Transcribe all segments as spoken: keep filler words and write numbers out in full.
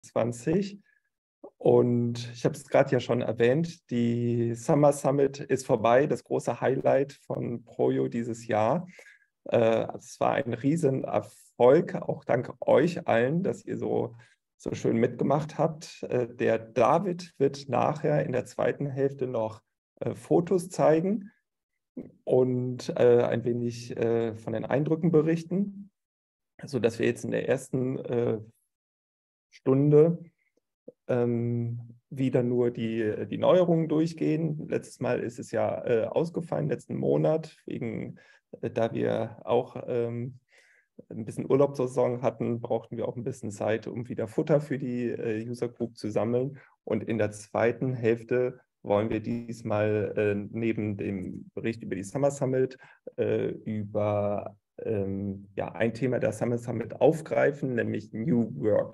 zwanzig. Und ich habe es gerade ja schon erwähnt, die Summer Summit ist vorbei, das große Highlight von ProYo dieses Jahr. Äh, es war ein Riesenerfolg, auch dank euch allen, dass ihr so, so schön mitgemacht habt. Äh, der David wird nachher in der zweiten Hälfte noch äh, Fotos zeigen und äh, ein wenig äh, von den Eindrücken berichten, sodass wir jetzt in der ersten äh, Stunde ähm, wieder nur die, die Neuerungen durchgehen. Letztes Mal ist es ja äh, ausgefallen, letzten Monat, wegen, äh, da wir auch ähm, ein bisschen Urlaubssaison hatten, brauchten wir auch ein bisschen Zeit, um wieder Futter für die äh, User Group zu sammeln. Und in der zweiten Hälfte wollen wir diesmal äh, neben dem Bericht über die Summer Summit äh, über ähm, ja, ein Thema der Summer Summit aufgreifen, nämlich New Work.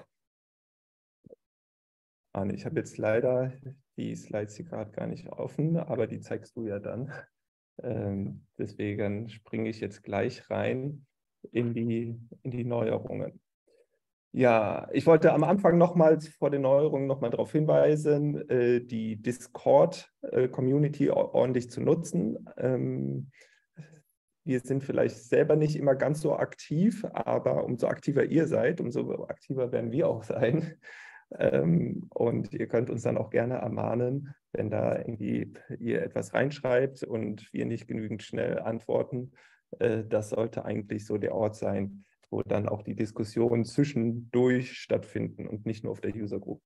Anne, ich habe jetzt leider die Slides hier gerade gar nicht offen, aber die zeigst du ja dann. Ähm, deswegen springe ich jetzt gleich rein in die, in die Neuerungen. Ja, ich wollte am Anfang nochmals vor den Neuerungen nochmal darauf hinweisen, äh, die Discord-Community ordentlich zu nutzen. Ähm, wir sind vielleicht selber nicht immer ganz so aktiv, aber umso aktiver ihr seid, umso aktiver werden wir auch sein. Ähm, und ihr könnt uns dann auch gerne ermahnen, wenn da irgendwie ihr etwas reinschreibt und wir nicht genügend schnell antworten. Äh, das sollte eigentlich so der Ort sein, wo dann auch die Diskussionen zwischendurch stattfinden und nicht nur auf der User Group.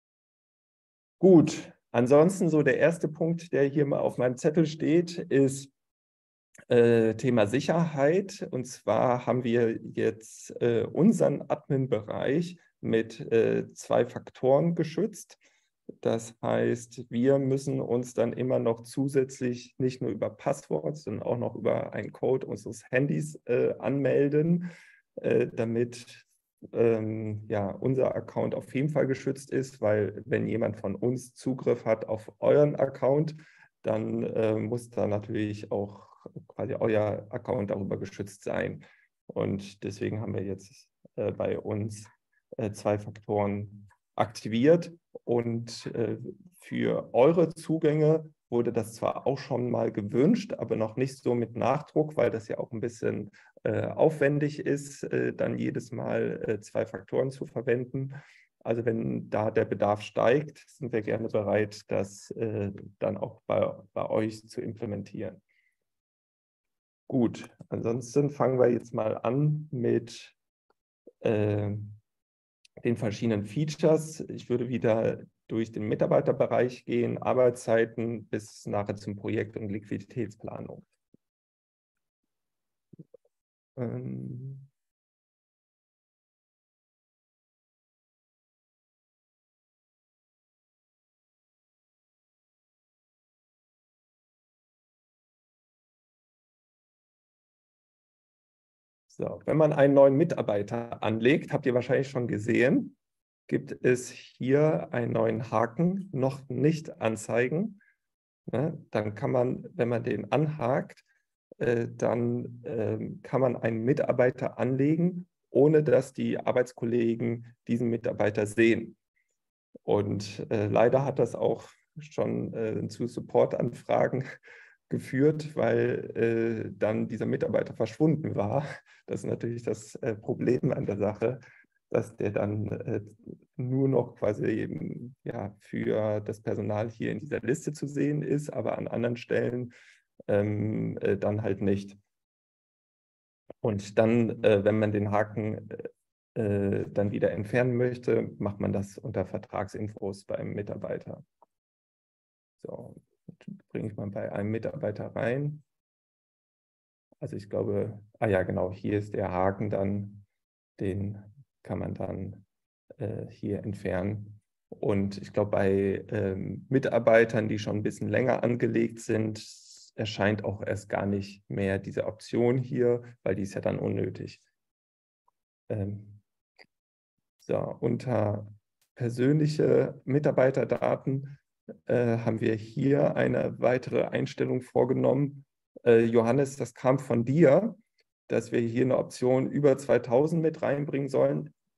Gut, ansonsten so der erste Punkt, der hier mal auf meinem Zettel steht, ist äh, Thema Sicherheit. Und zwar haben wir jetzt äh, unseren Admin-Bereich mit äh, zwei Faktoren geschützt. Das heißt, wir müssen uns dann immer noch zusätzlich nicht nur über Passwort, sondern auch noch über einen Code unseres Handys äh, anmelden, äh, damit ähm, ja, unser Account auf jeden Fall geschützt ist, weil wenn jemand von uns Zugriff hat auf euren Account, dann äh, muss da natürlich auch quasi euer Account darüber geschützt sein. Und deswegen haben wir jetzt äh, bei uns äh, zwei Faktoren aktiviert. Und äh, für eure Zugänge wurde das zwar auch schon mal gewünscht, aber noch nicht so mit Nachdruck, weil das ja auch ein bisschen äh, aufwendig ist, äh, dann jedes Mal äh, zwei Faktoren zu verwenden. Also wenn da der Bedarf steigt, sind wir gerne bereit, das äh, dann auch bei, bei euch zu implementieren. Gut, ansonsten fangen wir jetzt mal an mit äh, den verschiedenen Features. Ich würde wieder durch den Mitarbeiterbereich gehen, Arbeitszeiten bis nachher zum Projekt- und Liquiditätsplanung. Ähm So, wenn man einen neuen Mitarbeiter anlegt, habt ihr wahrscheinlich schon gesehen, gibt es hier einen neuen Haken, noch nicht anzeigen. Ne? Dann kann man, wenn man den anhakt, äh, dann äh, kann man einen Mitarbeiter anlegen, ohne dass die Arbeitskollegen diesen Mitarbeiter sehen. Und äh, leider hat das auch schon äh, zu Supportanfragen geführt, weil äh, dann dieser Mitarbeiter verschwunden war. Das ist natürlich das äh, Problem an der Sache, dass der dann äh, nur noch quasi eben, ja, für das Personal hier in dieser Liste zu sehen ist, aber an anderen Stellen ähm, äh, dann halt nicht. Und dann, äh, wenn man den Haken äh, dann wieder entfernen möchte, macht man das unter Vertragsinfos beim Mitarbeiter. So, bringe ich mal bei einem Mitarbeiter rein. Also ich glaube, ah ja genau, hier ist der Haken dann, den kann man dann äh, hier entfernen. Und ich glaube, bei ähm, Mitarbeitern, die schon ein bisschen länger angelegt sind, erscheint auch erst gar nicht mehr diese Option hier, weil die ist ja dann unnötig. Ähm, so, unter persönliche Mitarbeiterdaten äh, haben wir hier eine weitere Einstellung vorgenommen. Äh, Johannes, das kam von dir, dass wir hier eine Option über zweitausend mit reinbringen sollen.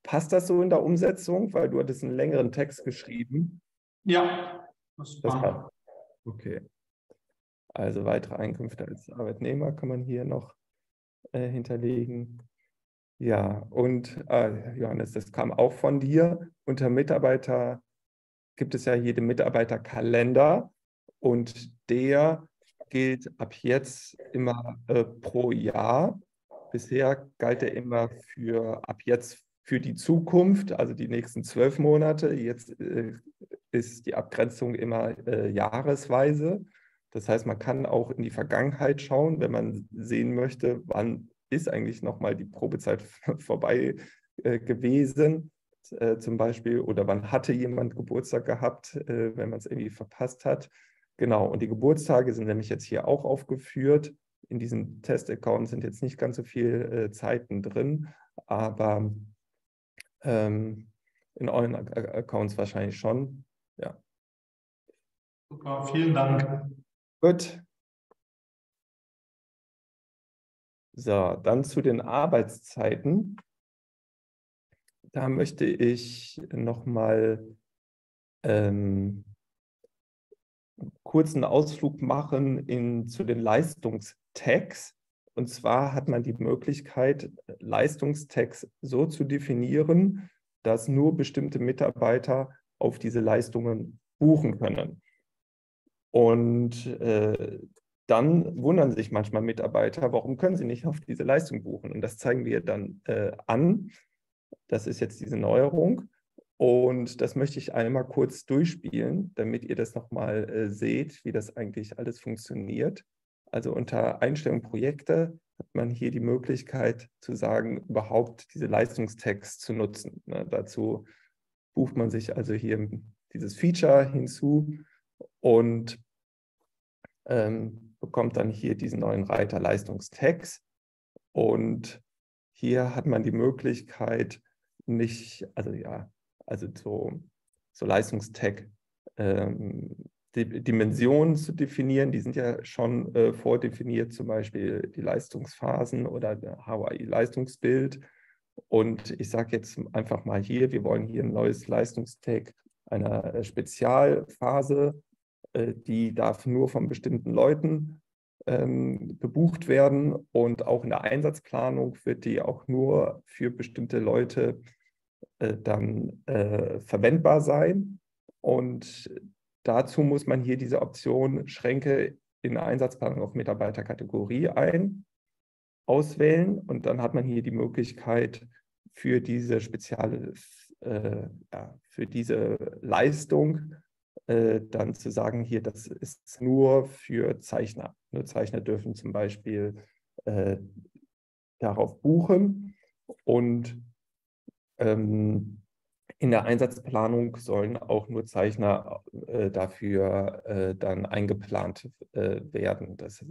passt das so in der Umsetzung? Weil du hattest einen längeren Text geschrieben. Ja, das Das passt. passt. Okay. Also weitere Einkünfte als Arbeitnehmer kann man hier noch äh, hinterlegen. Ja, und äh, Johannes, das kam auch von dir. Unter Mitarbeiter gibt es ja hier den Mitarbeiterkalender und der gilt ab jetzt immer äh, pro Jahr. Bisher galt er immer für ab jetzt für die Zukunft, also die nächsten zwölf Monate. Jetzt äh, ist die Abgrenzung immer äh, jahresweise. Das heißt, man kann auch in die Vergangenheit schauen, wenn man sehen möchte, wann ist eigentlich nochmal die Probezeit vorbei äh, gewesen, äh, zum Beispiel, oder wann hatte jemand Geburtstag gehabt, äh, wenn man es irgendwie verpasst hat. Genau, und die Geburtstage sind nämlich jetzt hier auch aufgeführt. In diesem Test-Account sind jetzt nicht ganz so viele äh, Zeiten drin, aber ähm, in euren Accounts wahrscheinlich schon. Ja. Super, vielen Dank. Gut. So, dann zu den Arbeitszeiten. Da möchte ich nochmal ähm, einen kurzen Ausflug machen in, zu den Leistungstags. Und zwar hat man die Möglichkeit, Leistungstags so zu definieren, dass nur bestimmte Mitarbeiter auf diese Leistungen buchen können. Und äh, dann wundern sich manchmal Mitarbeiter, warum können sie nicht auf diese Leistung buchen? Und das zeigen wir dann äh, an. Das ist jetzt diese Neuerung. Und das möchte ich einmal kurz durchspielen, damit ihr das nochmal äh, seht, wie das eigentlich alles funktioniert. Also unter Einstellung Projekte hat man hier die Möglichkeit zu sagen, überhaupt diese Leistungstags zu nutzen. Ne, dazu bucht man sich also hier dieses Feature hinzu und ähm, bekommt dann hier diesen neuen Reiter Leistungstags. Und hier hat man die Möglichkeit, nicht, also ja, also so, so Leistungstag ähm, die Dimensionen zu definieren. Die sind ja schon äh, vordefiniert, zum Beispiel die Leistungsphasen oder der H Y I-Leistungsbild. Und ich sage jetzt einfach mal hier, wir wollen hier ein neues Leistungstag einer Spezialphase, äh, die darf nur von bestimmten Leuten ähm, gebucht werden und auch in der Einsatzplanung wird die auch nur für bestimmte Leute äh, dann äh, verwendbar sein. Und dazu muss man hier diese Option Schränke in der Einsatzplanung auf Mitarbeiterkategorie ein, auswählen und dann hat man hier die Möglichkeit für diese spezielle, äh, ja, für diese Leistung äh, dann zu sagen, hier, das ist nur für Zeichner. Nur Zeichner dürfen zum Beispiel äh, darauf buchen und ähm, in der Einsatzplanung sollen auch nur Zeichner äh, dafür äh, dann eingeplant äh, werden. Das,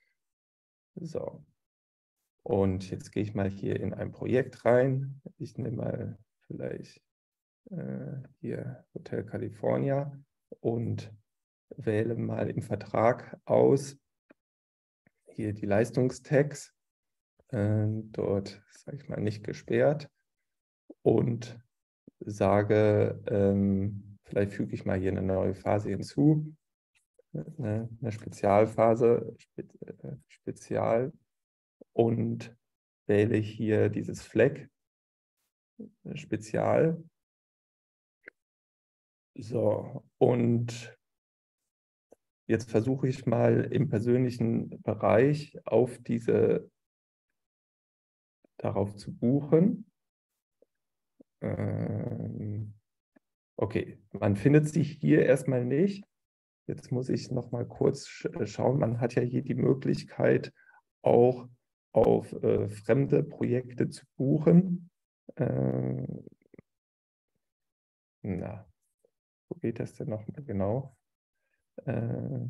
so. Und jetzt gehe ich mal hier in ein Projekt rein. Ich nehme mal vielleicht äh, hier Hotel California und wähle mal im Vertrag aus, hier die Leistungstags, äh, dort sage ich mal nicht gesperrt und sage, ähm, vielleicht füge ich mal hier eine neue Phase hinzu, eine, eine Spezialphase, Spe äh, Spezial und wähle hier dieses Flag, äh, Spezial. So, und jetzt versuche ich mal im persönlichen Bereich auf diese, darauf zu buchen. Ähm, okay, man findet sich hier erstmal nicht. Jetzt muss ich noch mal kurz sch schauen. Man hat ja hier die Möglichkeit, auch auf äh, fremde Projekte zu buchen. Äh, na, wo geht das denn noch mal genau? Äh,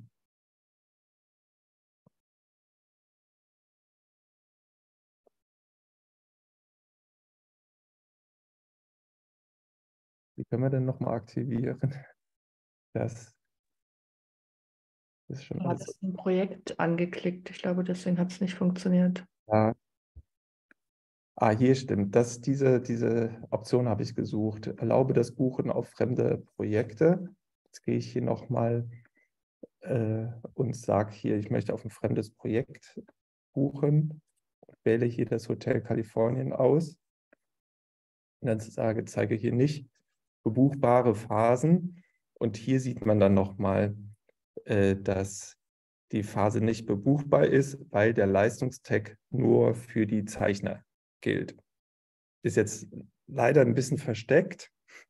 wie können wir denn noch mal aktivieren? Das ist schon Du alles. hast ein Projekt angeklickt. Ich glaube, deswegen hat es nicht funktioniert. Ja, Ah, hier stimmt. Das, diese, diese Option habe ich gesucht. Erlaube das Buchen auf fremde Projekte. Jetzt gehe ich hier nochmal äh, und sage hier, ich möchte auf ein fremdes Projekt buchen. Wähle hier das Hotel Kalifornien aus. Und dann sage, zeige hier nicht bebuchbare Phasen. Und hier sieht man dann nochmal, äh, dass die Phase nicht bebuchbar ist, weil der Leistungstag nur für die Zeichner gilt. Ist jetzt leider ein bisschen versteckt,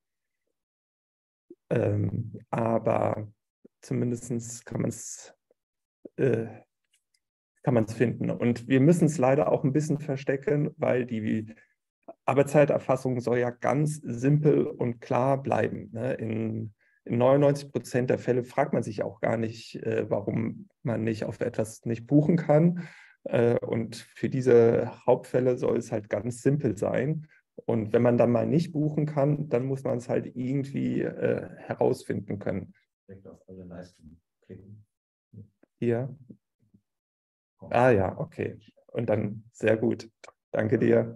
ähm, aber zumindest kann man es äh, kann man es finden. Und wir müssen es leider auch ein bisschen verstecken, weil die Arbeitszeiterfassung soll ja ganz simpel und klar bleiben. Ne? In, in neunundneunzig Prozent der Fälle fragt man sich auch gar nicht, äh, warum man nicht auf etwas nicht buchen kann. Äh, und für diese Hauptfälle soll es halt ganz simpel sein. Und wenn man dann mal nicht buchen kann, dann muss man es halt irgendwie äh, herausfinden können. Direkt auf alle Leistungen klicken. Hier. Ah ja, okay. Und dann sehr gut. Danke dir.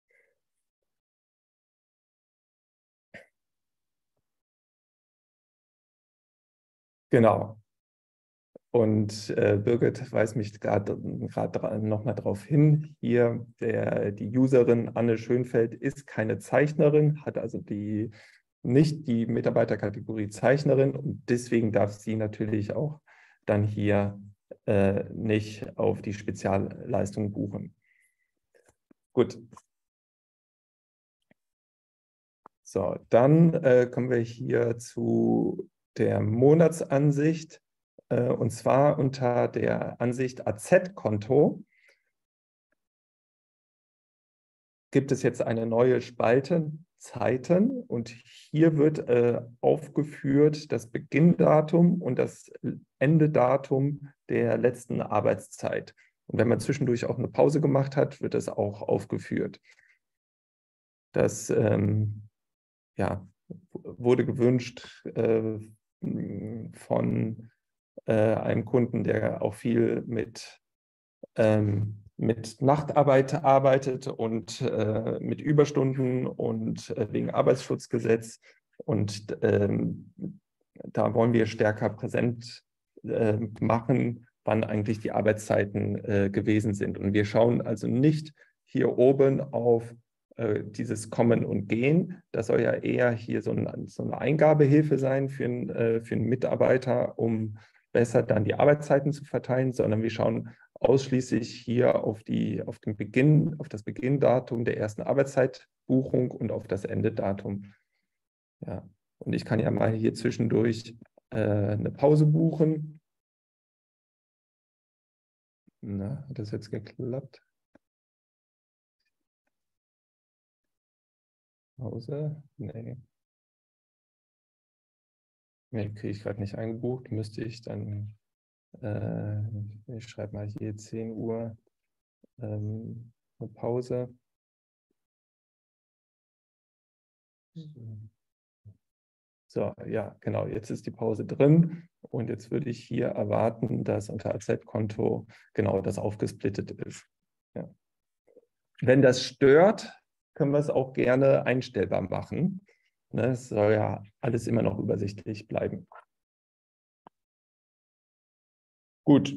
Genau. Und äh, Birgit weist mich gerade nochmal darauf hin. Hier, der, die Userin Anne Schönfeld ist keine Zeichnerin, hat also die, nicht die Mitarbeiterkategorie Zeichnerin und deswegen darf sie natürlich auch dann hier äh, nicht auf die Spezialleistung buchen. Gut. So, dann äh, kommen wir hier zu der Monatsansicht. Und zwar unter der Ansicht A Z-Konto gibt es jetzt eine neue Spalte, Zeiten, und hier wird äh, aufgeführt das Beginndatum und das Endedatum der letzten Arbeitszeit. Und wenn man zwischendurch auch eine Pause gemacht hat, wird das auch aufgeführt. Das ähm, ja, wurde gewünscht äh, von Äh, einem Kunden, der auch viel mit, ähm, mit Nachtarbeit arbeitet und äh, mit Überstunden und äh, wegen Arbeitsschutzgesetz. Und ähm, da wollen wir stärker präsent äh, machen, wann eigentlich die Arbeitszeiten äh, gewesen sind. Und wir schauen also nicht hier oben auf äh, dieses Kommen und Gehen. Das soll ja eher hier so, ein, so eine Eingabehilfe sein für, ein, äh, für einen Mitarbeiter, um besser dann die Arbeitszeiten zu verteilen, sondern wir schauen ausschließlich hier auf, die, auf, den Beginn, auf das Beginndatum der ersten Arbeitszeitbuchung und auf das Endedatum. Ja. Und ich kann ja mal hier zwischendurch äh, eine Pause buchen. Na, hat das jetzt geklappt? Pause? Nee. Nee, kriege ich gerade nicht eingebucht. Müsste ich dann, äh, ich schreibe mal hier zehn Uhr ähm, eine Pause. So, ja, genau, jetzt ist die Pause drin und jetzt würde ich hier erwarten, dass unter A Z-Konto genau das aufgesplittet ist. Ja. Wenn das stört, können wir es auch gerne einstellbar machen. Ne, es soll ja alles immer noch übersichtlich bleiben. Gut.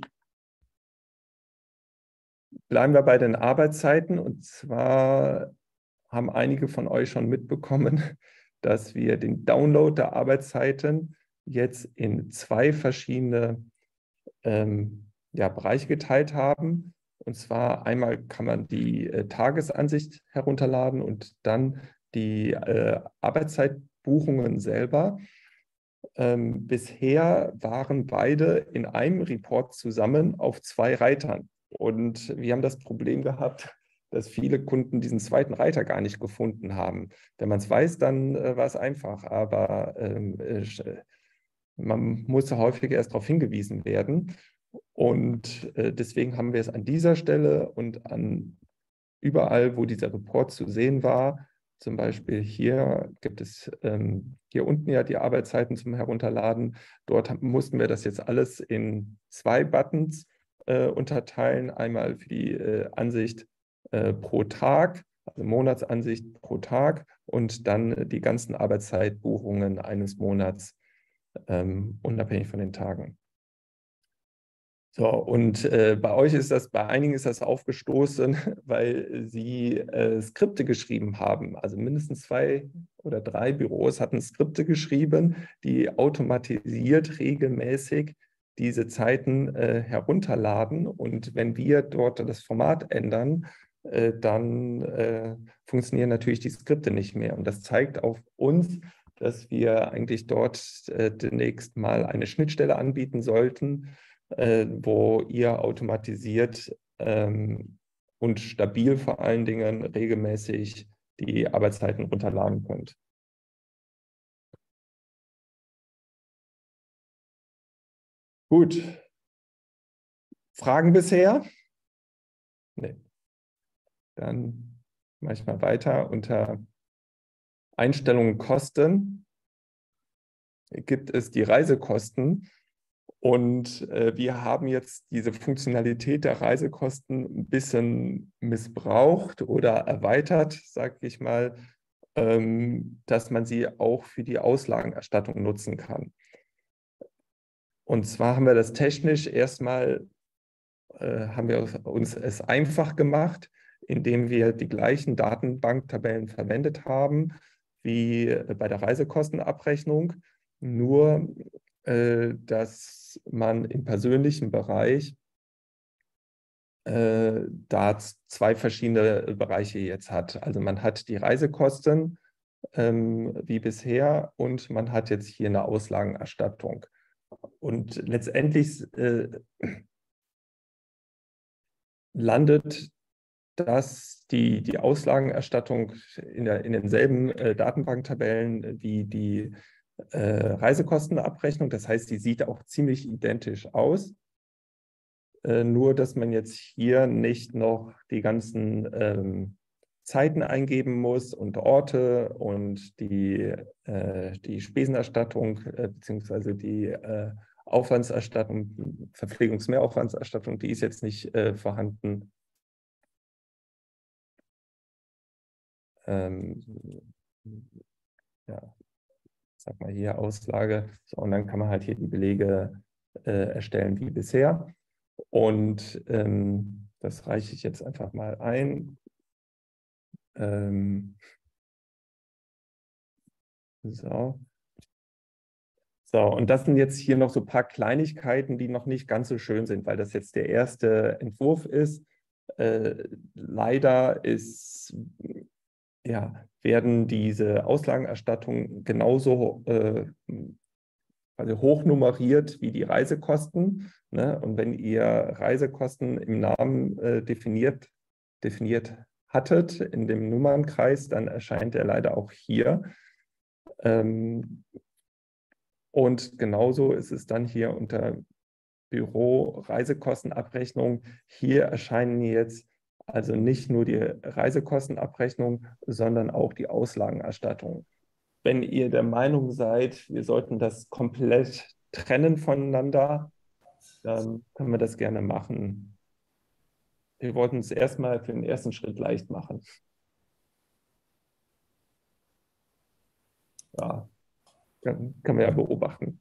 Bleiben wir bei den Arbeitszeiten, und zwar haben einige von euch schon mitbekommen, dass wir den Download der Arbeitszeiten jetzt in zwei verschiedene ähm, ja, Bereiche geteilt haben. Und zwar einmal kann man die äh, Tagesansicht herunterladen und dann die äh, Arbeitszeitbuchungen selber. Ähm, bisher waren beide in einem Report zusammen auf zwei Reitern. Und wir haben das Problem gehabt, dass viele Kunden diesen zweiten Reiter gar nicht gefunden haben. Wenn man es weiß, dann äh, war es einfach, aber ähm, äh, man musste häufig erst darauf hingewiesen werden. Und äh, deswegen haben wir es an dieser Stelle und an überall, wo dieser Report zu sehen war, zum Beispiel hier gibt es ähm, hier unten ja die Arbeitszeiten zum Herunterladen. Dort mussten wir das jetzt alles in zwei Buttons äh, unterteilen. Einmal für die äh, Ansicht äh, pro Tag also Monatsansicht pro Tag und dann die ganzen Arbeitszeitbuchungen eines Monats, ähm, unabhängig von den Tagen. So, und äh, bei euch ist das, bei einigen ist das aufgestoßen, weil sie äh, Skripte geschrieben haben. Also mindestens zwei oder drei Büros hatten Skripte geschrieben, die automatisiert regelmäßig diese Zeiten äh, herunterladen. Und wenn wir dort das Format ändern, äh, dann äh, funktionieren natürlich die Skripte nicht mehr. Und das zeigt auf uns, dass wir eigentlich dort äh, demnächst mal eine Schnittstelle anbieten sollten, Äh, wo ihr automatisiert ähm, und stabil vor allen Dingen regelmäßig die Arbeitszeiten runterladen könnt. Gut. Fragen bisher? Nee. Dann mache ich mal weiter. Unter Einstellungen Kosten gibt es die Reisekosten. Und äh, wir haben jetzt diese Funktionalität der Reisekosten ein bisschen missbraucht oder erweitert, sage ich mal, ähm, dass man sie auch für die Auslagenerstattung nutzen kann. Und zwar haben wir das technisch erstmal, äh, haben wir uns es einfach gemacht, indem wir die gleichen Datenbanktabellen verwendet haben wie bei der Reisekostenabrechnung, nur äh, dass man im persönlichen Bereich äh, da zwei verschiedene Bereiche jetzt hat. Also man hat die Reisekosten ähm, wie bisher und man hat jetzt hier eine Auslagenerstattung. Und letztendlich äh, landet das, die, die Auslagenerstattung in, der, in denselben äh, Datenbanktabellen wie die äh, Reisekostenabrechnung. Das heißt, die sieht auch ziemlich identisch aus. Äh, nur, dass man jetzt hier nicht noch die ganzen ähm, Zeiten eingeben muss und Orte und die, äh, die Spesenerstattung äh, beziehungsweise die äh, Aufwandserstattung, Verpflegungsmehraufwandserstattung, die ist jetzt nicht äh, vorhanden. Ähm, ja, sag mal hier Auslage. So, und dann kann man halt hier die Belege äh, erstellen wie bisher. Und ähm, das reiche ich jetzt einfach mal ein. Ähm, so. So, und das sind jetzt hier noch so ein paar Kleinigkeiten, die noch nicht ganz so schön sind, weil das jetzt der erste Entwurf ist. Äh, leider ist, ja, werden diese Auslagenerstattungen genauso äh, also hochnummeriert wie die Reisekosten. Ne? Und wenn ihr Reisekosten im Namen äh, definiert, definiert hattet, in dem Nummernkreis, dann erscheint er leider auch hier. Ähm, und genauso ist es dann hier unter Büro Reisekostenabrechnung. Hier erscheinen jetzt also nicht nur die Reisekostenabrechnung, sondern auch die Auslagenerstattung. Wenn ihr der Meinung seid, wir sollten das komplett trennen voneinander, dann können wir das gerne machen. Wir wollten es erstmal für den ersten Schritt leicht machen. Ja, können wir ja beobachten.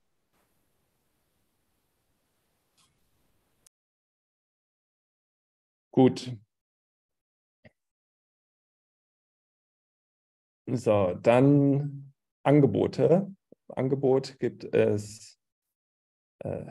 Gut. So, dann Angebote. Angebot gibt es äh,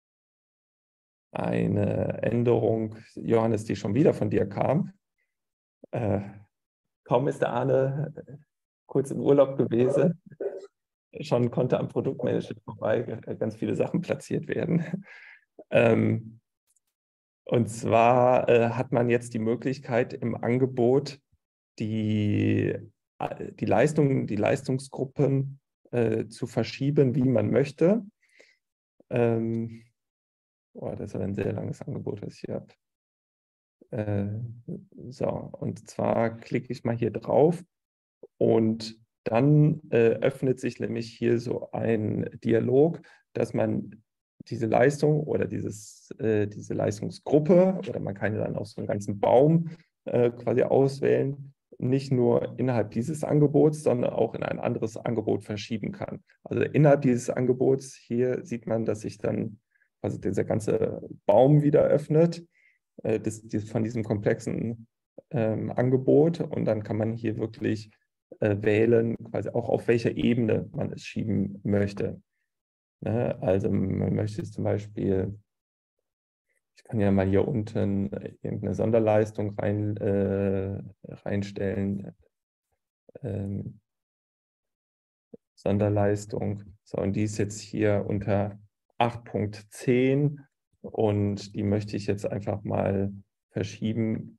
eine Änderung, Johannes, die schon wieder von dir kam. Äh, kaum ist der Arne kurz im Urlaub gewesen, schon konnte am Produktmanager vorbei ganz viele Sachen platziert werden. Ähm, und zwar äh, hat man jetzt die Möglichkeit im Angebot die, die Leistungen, die Leistungsgruppen äh, zu verschieben, wie man möchte. Ähm, oh, das ist ein sehr langes Angebot, das ich hier habe. Äh, so, und zwar klicke ich mal hier drauf und dann äh, öffnet sich nämlich hier so ein Dialog, dass man diese Leistung oder dieses, äh, diese Leistungsgruppe oder man kann ja dann auch so einen ganzen Baum äh, quasi auswählen, nicht nur innerhalb dieses Angebots, sondern auch in ein anderes Angebot verschieben kann. Also innerhalb dieses Angebots, hier sieht man, dass sich dann also dieser ganze Baum wieder öffnet, äh, das, das von diesem komplexen ähm, Angebot, und dann kann man hier wirklich äh, wählen, quasi auch auf welcher Ebene man es schieben möchte. Ne? Also man möchte es zum Beispiel, ich kann ja mal hier unten irgendeine Sonderleistung rein, äh, reinstellen. Ähm, Sonderleistung. So, und die ist jetzt hier unter acht Punkt zehn und die möchte ich jetzt einfach mal verschieben.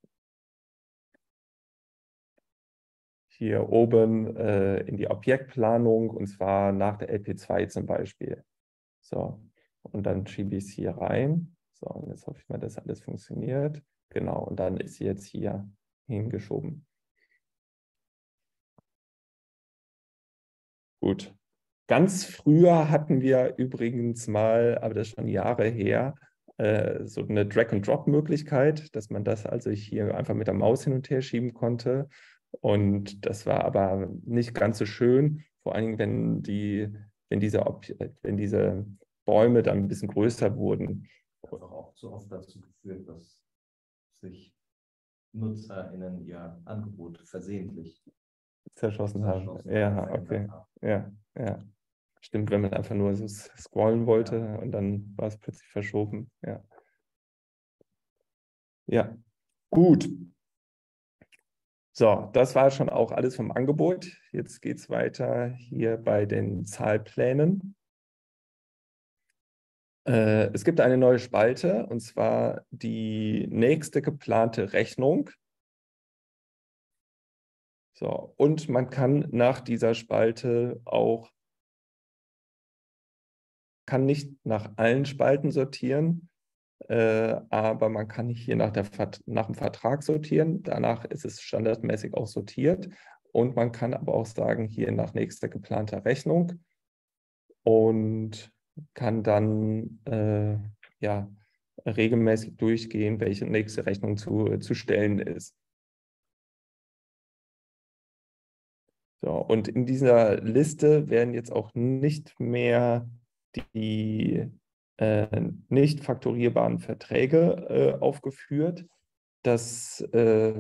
Hier oben äh, in die Objektplanung, und zwar nach der L P zwei zum Beispiel. So, und dann schiebe ich es hier rein. So, und jetzt hoffe ich mal, dass alles funktioniert. Genau, und dann ist sie jetzt hier hingeschoben. Gut. Ganz früher hatten wir übrigens mal, aber das ist schon Jahre her, äh, so eine Drag-and-Drop-Möglichkeit, dass man das also hier einfach mit der Maus hin und her schieben konnte. Und das war aber nicht ganz so schön, vor allen Dingen, wenn, die, wenn, diese, wenn diese Bäume dann ein bisschen größer wurden. Das hat auch zu oft dazu geführt, dass sich NutzerInnen ihr Angebot versehentlich Zerschossen haben. zerschossen Ja, oder okay. verändert haben. Ja, ja. Stimmt, wenn man einfach nur so scrollen wollte Ja. und dann war es plötzlich verschoben. Ja. Ja, gut. So, das war schon auch alles vom Angebot. Jetzt geht es weiter hier bei den Zahlplänen. Äh, es gibt eine neue Spalte, und zwar die nächste geplante Rechnung. So, und man kann nach dieser Spalte auch, kann nicht nach allen Spalten sortieren, äh, aber man kann hier nach, der, nach dem Vertrag sortieren. Danach ist es standardmäßig auch sortiert. Und man kann aber auch sagen, hier nach nächster geplanter Rechnung, und kann dann äh, ja, regelmäßig durchgehen, welche nächste Rechnung zu, zu stellen ist. So, und in dieser Liste werden jetzt auch nicht mehr die äh, nicht fakturierbaren Verträge äh, aufgeführt. Das, äh,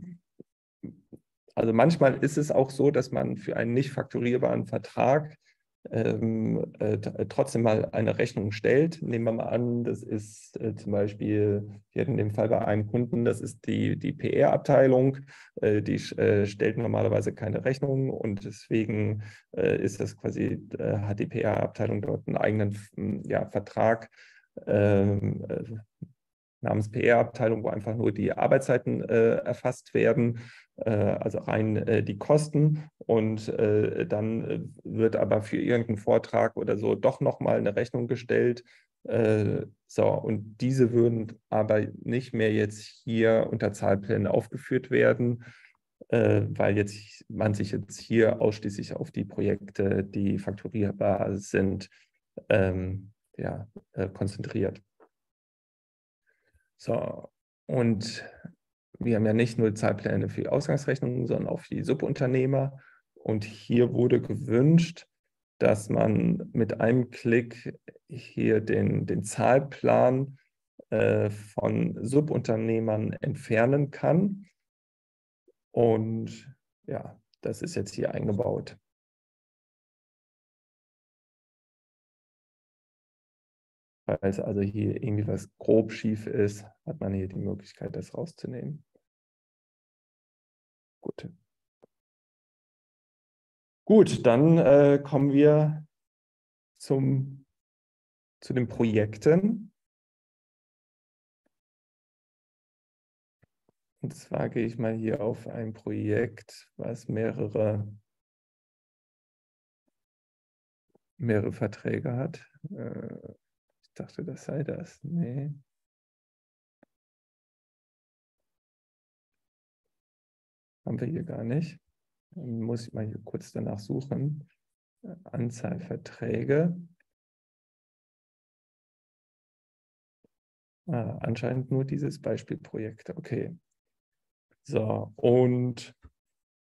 also manchmal ist es auch so, dass man für einen nicht fakturierbaren Vertrag ähm, äh, trotzdem mal eine Rechnung stellt. Nehmen wir mal an, das ist äh, zum Beispiel, hier in dem Fall bei einem Kunden, das ist die, die P R-Abteilung, äh, die äh, stellt normalerweise keine Rechnung, und deswegen äh, ist das quasi, äh, hat die P R-Abteilung dort einen eigenen ja, Vertrag ähm, äh, namens P R-Abteilung, wo einfach nur die Arbeitszeiten äh, erfasst werden, äh, also rein äh, die Kosten, und äh, dann wird aber für irgendeinen Vortrag oder so doch nochmal eine Rechnung gestellt. Äh, so, und diese würden aber nicht mehr jetzt hier unter Zahlplänen aufgeführt werden, äh, weil jetzt man sich jetzt hier ausschließlich auf die Projekte, die fakturierbar sind, ähm, ja, äh, konzentriert. So, und wir haben ja nicht nur Zahlpläne für die Ausgangsrechnungen, sondern auch für die Subunternehmer. Und hier wurde gewünscht, dass man mit einem Klick hier den, den Zahlplan äh, von Subunternehmern entfernen kann. Und ja, das ist jetzt hier eingebaut. Falls also hier irgendwie was grob schief ist, hat man hier die Möglichkeit, das rauszunehmen. Gut. Gut, dann äh, kommen wir zum, zu den Projekten. Und zwar gehe ich mal hier auf ein Projekt, was mehrere, mehrere Verträge hat. Äh, ich dachte, das sei das. Nee. Haben wir hier gar nicht. Dann muss ich mal hier kurz danach suchen. Anzahl Verträge. Ah, anscheinend nur dieses Beispielprojekt. Okay. So, und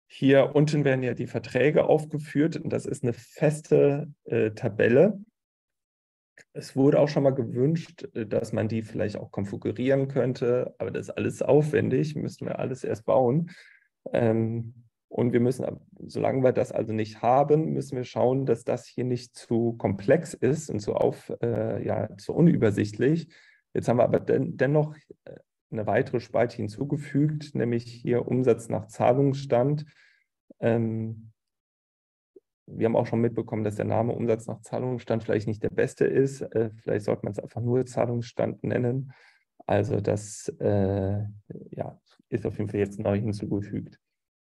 Hier unten werden ja die Verträge aufgeführt und das ist eine feste äh, Tabelle. Es wurde auch schon mal gewünscht, dass man die vielleicht auch konfigurieren könnte, aber das ist alles aufwendig, müssen wir alles erst bauen. Ähm, und wir müssen, solange wir das also nicht haben, müssen wir schauen, dass das hier nicht zu komplex ist und zu, auf, äh, ja, zu unübersichtlich. Jetzt haben wir aber den, dennoch eine weitere Spalte hinzugefügt, nämlich hier Umsatz nach Zahlungsstand. Ähm, Wir haben auch schon mitbekommen, dass der Name Umsatz nach Zahlungsstand vielleicht nicht der beste ist. Äh, vielleicht sollte man es einfach nur Zahlungsstand nennen. Also das äh, ja, ist auf jeden Fall jetzt neu hinzugefügt.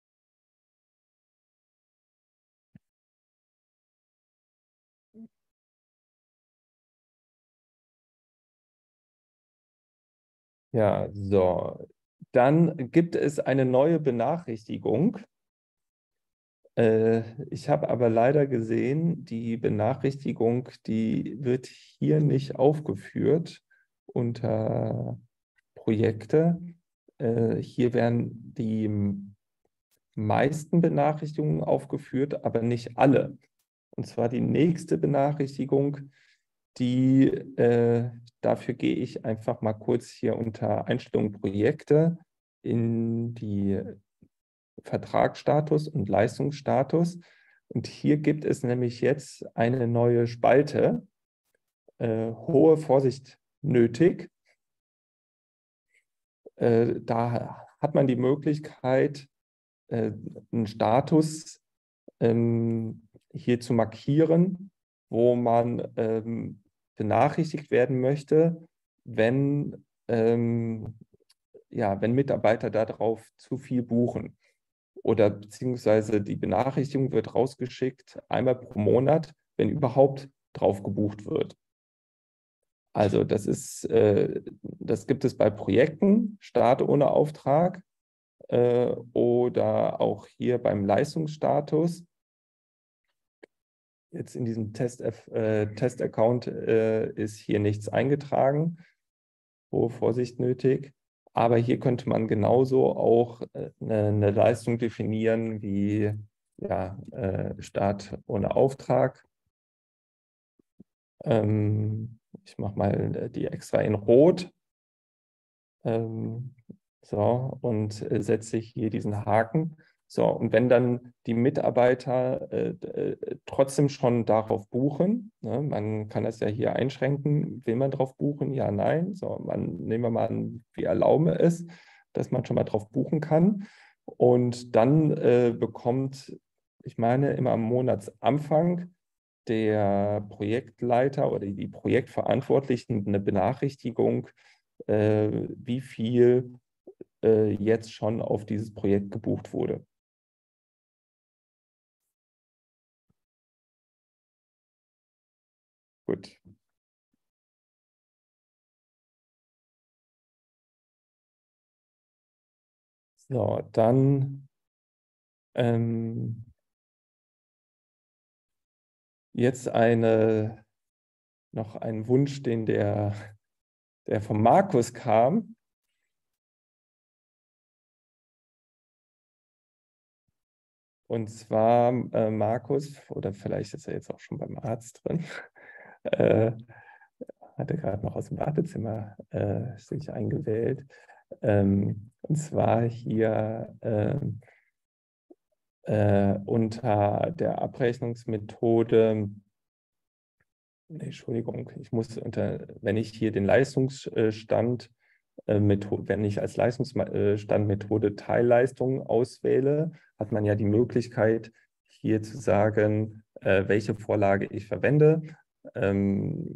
Ja, so. Dann gibt es eine neue Benachrichtigung. Ich habe aber leider gesehen, die Benachrichtigung, die wird hier nicht aufgeführt unter Projekte. Hier werden die meisten Benachrichtigungen aufgeführt, aber nicht alle. Und zwar die nächste Benachrichtigung, die, äh, dafür gehe ich einfach mal kurz hier unter Einstellungen Projekte in die Vertragsstatus und Leistungsstatus. Und hier gibt es nämlich jetzt eine neue Spalte, äh, hohe Vorsicht nötig. Äh, da hat man die Möglichkeit, äh, einen Status ähm, hier zu markieren, wo man ähm, benachrichtigt werden möchte, wenn, ähm, ja, wenn Mitarbeiter darauf zu viel buchen. Oder beziehungsweise die Benachrichtigung wird rausgeschickt einmal pro Monat, wenn überhaupt drauf gebucht wird. Also das ist, äh, das gibt es bei Projekten, Start ohne Auftrag äh, oder auch hier beim Leistungsstatus. Jetzt in diesem Test, äh, Test-Account äh, ist hier nichts eingetragen. Hohe Vorsicht nötig. Aber hier könnte man genauso auch eine, eine Leistung definieren wie ja, äh, Start ohne Auftrag. Ähm, ich mache mal die extra in Rot. Ähm, so, und äh, setze hier diesen Haken. So, und wenn dann die Mitarbeiter äh, äh, trotzdem schon darauf buchen, ne, man kann das ja hier einschränken, will man darauf buchen? Ja, nein. So, man, nehmen wir mal an, wir erlauben es, dass man schon mal drauf buchen kann. Und dann äh, bekommt, ich meine, immer am Monatsanfang der Projektleiter oder die Projektverantwortlichen eine Benachrichtigung, äh, wie viel äh, jetzt schon auf dieses Projekt gebucht wurde. Gut. So, dann ähm, jetzt eine, noch ein Wunsch, den der, der von Markus kam. Und zwar äh, Markus, oder vielleicht ist er jetzt auch schon beim Arzt drin, äh, hatte gerade noch aus dem Wartezimmer äh, sich eingewählt. Ähm, und zwar hier äh, äh, unter der Abrechnungsmethode, nee, Entschuldigung, ich muss unter, wenn ich hier den Leistungsstand, äh, Methode, wenn ich als Leistungsstandmethode Teilleistung auswähle, hat man ja die Möglichkeit, hier zu sagen, äh, welche Vorlage ich verwende. Ähm,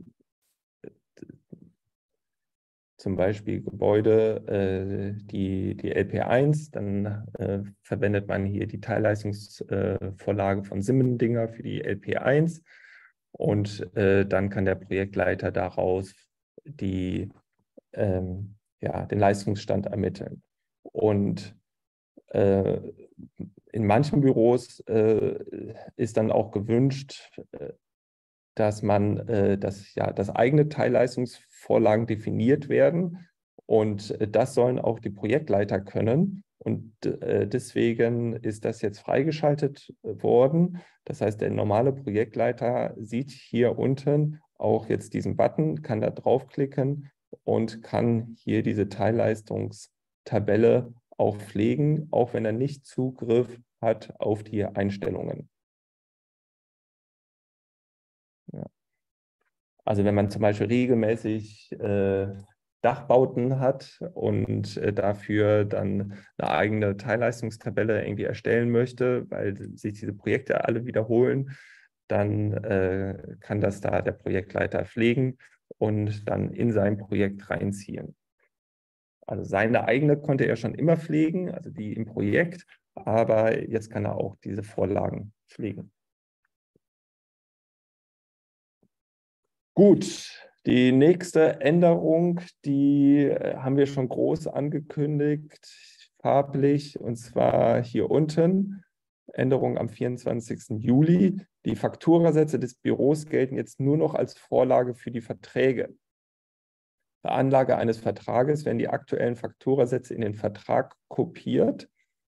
zum Beispiel Gebäude, äh, die, die L P eins, dann äh, verwendet man hier die Teilleistungsvorlage äh, von Simmendinger für die L P eins und äh, dann kann der Projektleiter daraus die, ähm, ja, den Leistungsstand ermitteln. Und äh, in manchen Büros äh, ist dann auch gewünscht, äh, dass man, äh, dass, ja, dass eigene Teilleistungsvorlagen definiert werden und äh, das sollen auch die Projektleiter können. Und äh, deswegen ist das jetzt freigeschaltet worden. Das heißt, der normale Projektleiter sieht hier unten auch jetzt diesen Button, kann da draufklicken und kann hier diese Teilleistungstabelle auch pflegen, auch wenn er nicht Zugriff hat auf die Einstellungen. Ja. Also wenn man zum Beispiel regelmäßig äh, Dachbauten hat und äh, dafür dann eine eigene Teilleistungstabelle irgendwie erstellen möchte, weil sich diese Projekte alle wiederholen, dann äh, kann das da der Projektleiter pflegen und dann in sein Projekt reinziehen. Also seine eigene konnte er schon immer pflegen, also die im Projekt, aber jetzt kann er auch diese Vorlagen pflegen. Gut, die nächste Änderung, die haben wir schon groß angekündigt, farblich, und zwar hier unten. Änderung am vierundzwanzigsten Juli. Die Fakturasätze des Büros gelten jetzt nur noch als Vorlage für die Verträge. Bei Anlage eines Vertrages werden die aktuellen Fakturasätze in den Vertrag kopiert.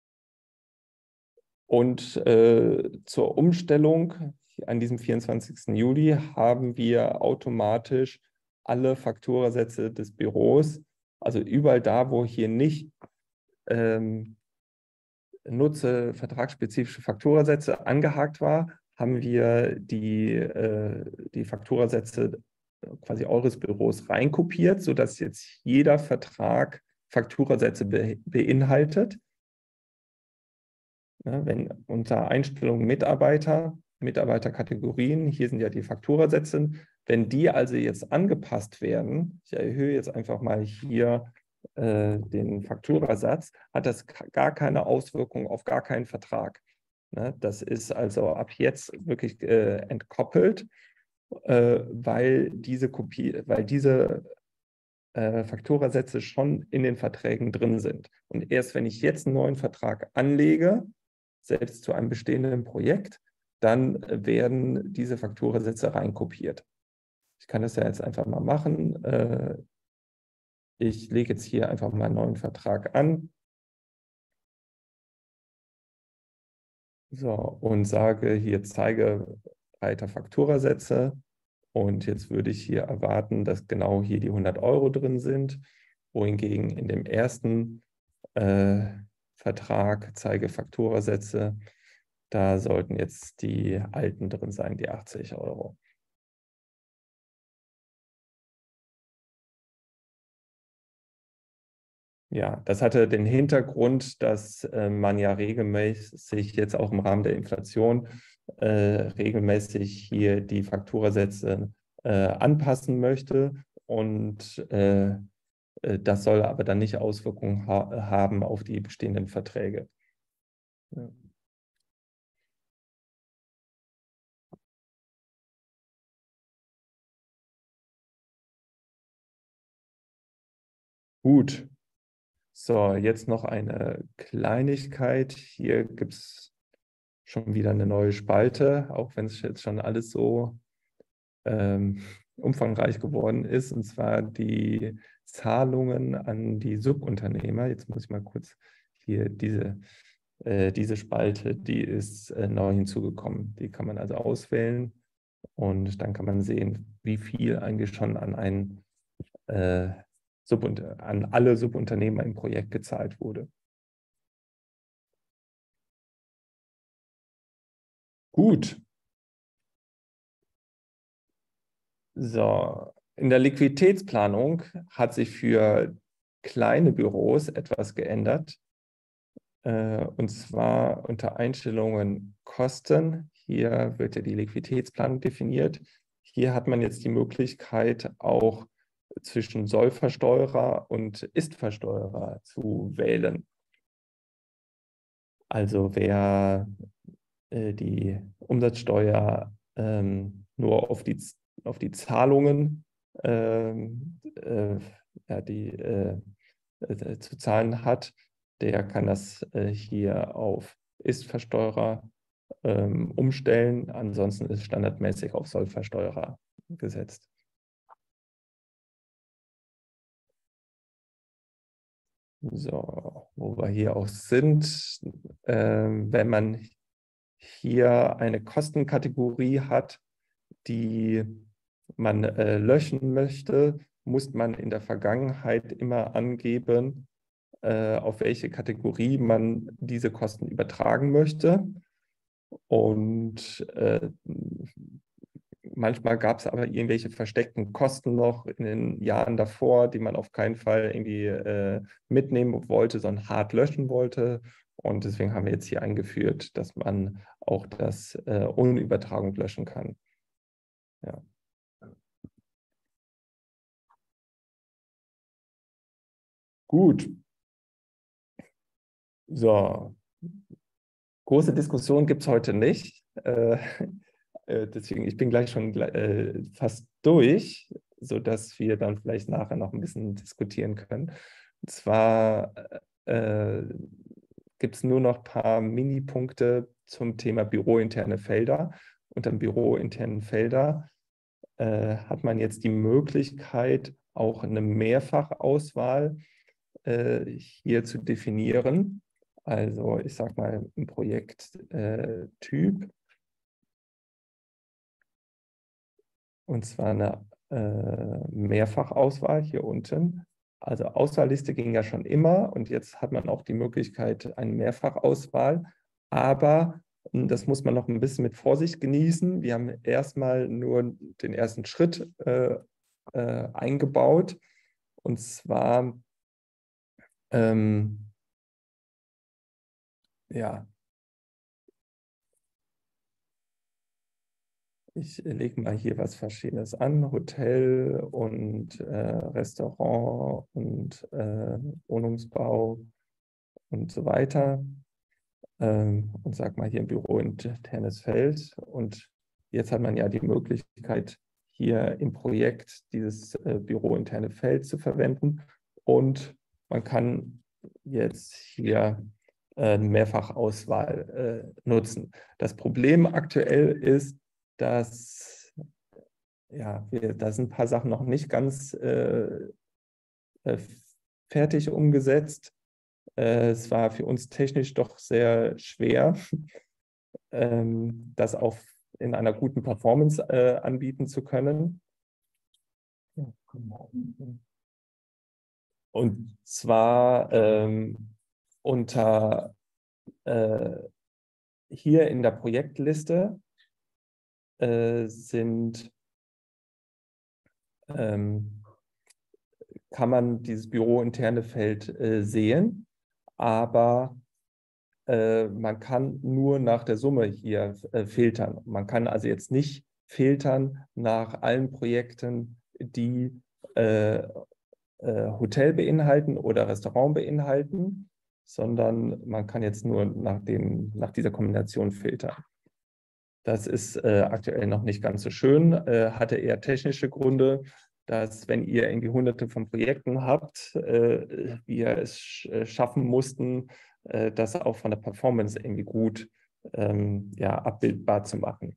Und äh, zur Umstellung an diesem vierundzwanzigsten Juli haben wir automatisch alle Fakturasätze des Büros, also überall da, wo hier nicht ähm, nutze vertragsspezifische Fakturasätze angehakt war, haben wir die, äh, die Fakturasätze quasi eures Büros reinkopiert, sodass jetzt jeder Vertrag Fakturasätze be beinhaltet. Ja, wenn unter Einstellungen Mitarbeiter, Mitarbeiterkategorien, hier sind ja die Fakturasätze, wenn die also jetzt angepasst werden, ich erhöhe jetzt einfach mal hier äh, den Fakturasatz, hat das gar keine Auswirkung auf gar keinen Vertrag. Ne? Das ist also ab jetzt wirklich äh, entkoppelt, äh, weil diese Kopie, weil diese äh, Fakturasätze schon in den Verträgen drin sind. Und erst wenn ich jetzt einen neuen Vertrag anlege, selbst zu einem bestehenden Projekt, dann werden diese Fakturasätze reinkopiert. Ich kann das ja jetzt einfach mal machen. Ich lege jetzt hier einfach mal einen neuen Vertrag an. So, und sage hier, zeige breiter Fakturasätze. Und jetzt würde ich hier erwarten, dass genau hier die hundert Euro drin sind, wohingegen in dem ersten äh, Vertrag zeige Fakturasätze, da sollten jetzt die alten drin sein, die achtzig Euro. Ja, das hatte den Hintergrund, dass äh, man ja regelmäßig jetzt auch im Rahmen der Inflation äh, regelmäßig hier die Fakturasätze äh, anpassen möchte. Und äh, das soll aber dann nicht Auswirkungen ha haben auf die bestehenden Verträge. Ja. Gut. So, jetzt noch eine Kleinigkeit. Hier gibt es schon wieder eine neue Spalte, auch wenn es jetzt schon alles so ähm, umfangreich geworden ist, und zwar die Zahlungen an die Subunternehmer. Jetzt muss ich mal kurz hier diese, äh, diese Spalte, die ist äh, neu hinzugekommen. Die kann man also auswählen und dann kann man sehen, wie viel eigentlich schon an einen äh, Subunter- an alle Subunternehmer im Projekt gezahlt wurde. Gut. So, in der Liquiditätsplanung hat sich für kleine Büros etwas geändert. Äh, und zwar unter Einstellungen Kosten. Hier wird ja die Liquiditätsplanung definiert. Hier hat man jetzt die Möglichkeit, auch zwischen Sollversteuerer und Ist-Versteuerer zu wählen. Also wer äh, die Umsatzsteuer ähm, nur auf die, auf die Zahlungen ähm, äh, ja, die, äh, äh, zu zahlen hat, der kann das äh, hier auf Ist-Versteuerer ähm, umstellen. Ansonsten ist standardmäßig auf Sollversteuerer gesetzt. So, wo wir hier auch sind. Äh, wenn man hier eine Kostenkategorie hat, die man äh, löschen möchte, muss man in der Vergangenheit immer angeben, äh, auf welche Kategorie man diese Kosten übertragen möchte. Und äh, manchmal gab es aber irgendwelche versteckten Kosten noch in den Jahren davor, die man auf keinen Fall irgendwie äh, mitnehmen wollte, sondern hart löschen wollte. Und deswegen haben wir jetzt hier eingeführt, dass man auch das äh, ohne Übertragung löschen kann. Ja. Gut. So. Große Diskussion gibt es heute nicht. Äh, äh, deswegen, ich bin gleich schon äh, fast durch, sodass wir dann vielleicht nachher noch ein bisschen diskutieren können. Und zwar äh, gibt es nur noch ein paar Mini-Punkte zum Thema bürointerne Felder. Unter dem bürointernen Felder äh, hat man jetzt die Möglichkeit, auch eine Mehrfachauswahl äh, hier zu definieren. Also ich sage mal ein Projekttyp. Äh, und zwar eine äh, Mehrfachauswahl hier unten. Also Auswahlliste ging ja schon immer und jetzt hat man auch die Möglichkeit eine Mehrfachauswahl. Aber das muss man noch ein bisschen mit Vorsicht genießen. Wir haben erstmal nur den ersten Schritt äh, äh, eingebaut. Und zwar ähm, ja, ich lege mal hier was Verschiedenes an, Hotel und äh, Restaurant und äh, Wohnungsbau und so weiter. Ähm, und sag mal hier ein bürointernes Feld. Und jetzt hat man ja die Möglichkeit, hier im Projekt dieses äh, bürointerne Feld zu verwenden. Und man kann jetzt hier äh, Mehrfachauswahl äh, nutzen. Das Problem aktuell ist, dass ja, wir, da sind ein paar Sachen noch nicht ganz äh, äh, fertig umgesetzt. Äh, es war für uns technisch doch sehr schwer, ähm, das auch in einer guten Performance äh, anbieten zu können. Und zwar ähm, unter äh, hier in der Projektliste äh, sind ähm, kann man dieses bürointerne Feld äh, sehen, aber äh, man kann nur nach der Summe hier äh, filtern. Man kann also jetzt nicht filtern nach allen Projekten, die äh, äh, Hotel beinhalten oder Restaurant beinhalten, sondern man kann jetzt nur nach, dem, nach dieser Kombination filtern. Das ist äh, aktuell noch nicht ganz so schön, äh, hatte eher technische Gründe, dass wenn ihr irgendwie hunderte von Projekten habt, äh, wir es sch äh, schaffen mussten, äh, das auch von der Performance irgendwie gut ähm, ja, abbildbar zu machen.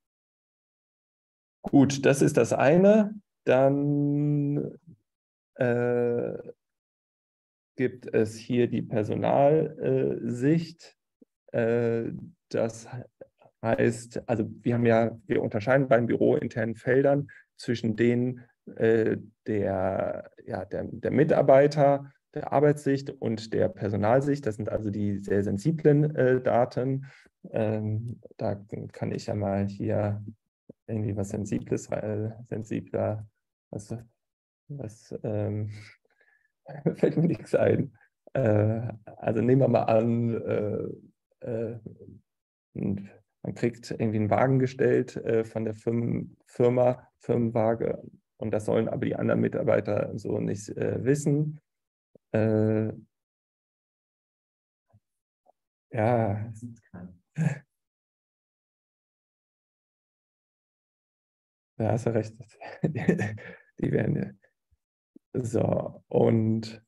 Gut, das ist das eine. Dann äh, gibt es hier die Personalsicht. Äh, das heißt, also wir haben ja, wir unterscheiden bei den bürointernen Feldern zwischen denen äh, der, ja, der, der Mitarbeiter, der Arbeitssicht und der Personalsicht. Das sind also die sehr sensiblen äh, Daten. Ähm, da kann ich ja mal hier irgendwie was Sensibles, äh, sensibler, was, was ähm, fällt mir nichts ein. Äh, also nehmen wir mal an, äh, äh, man kriegt irgendwie einen Wagen gestellt äh, von der Firmen, Firma, Firmenwaage, und das sollen aber die anderen Mitarbeiter so nicht äh, wissen. Äh, ja. Da hast du recht. Die werden ja. So, und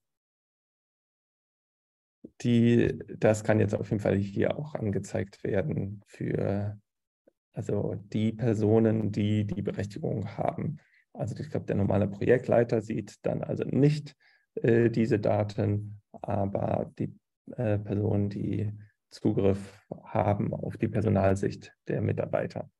die, das kann jetzt auf jeden Fall hier auch angezeigt werden für also die Personen, die die Berechtigung haben. Also ich glaube, der normale Projektleiter sieht dann also nicht äh, diese Daten, aber die äh, Personen, die Zugriff haben auf die Personalsicht der Mitarbeiter.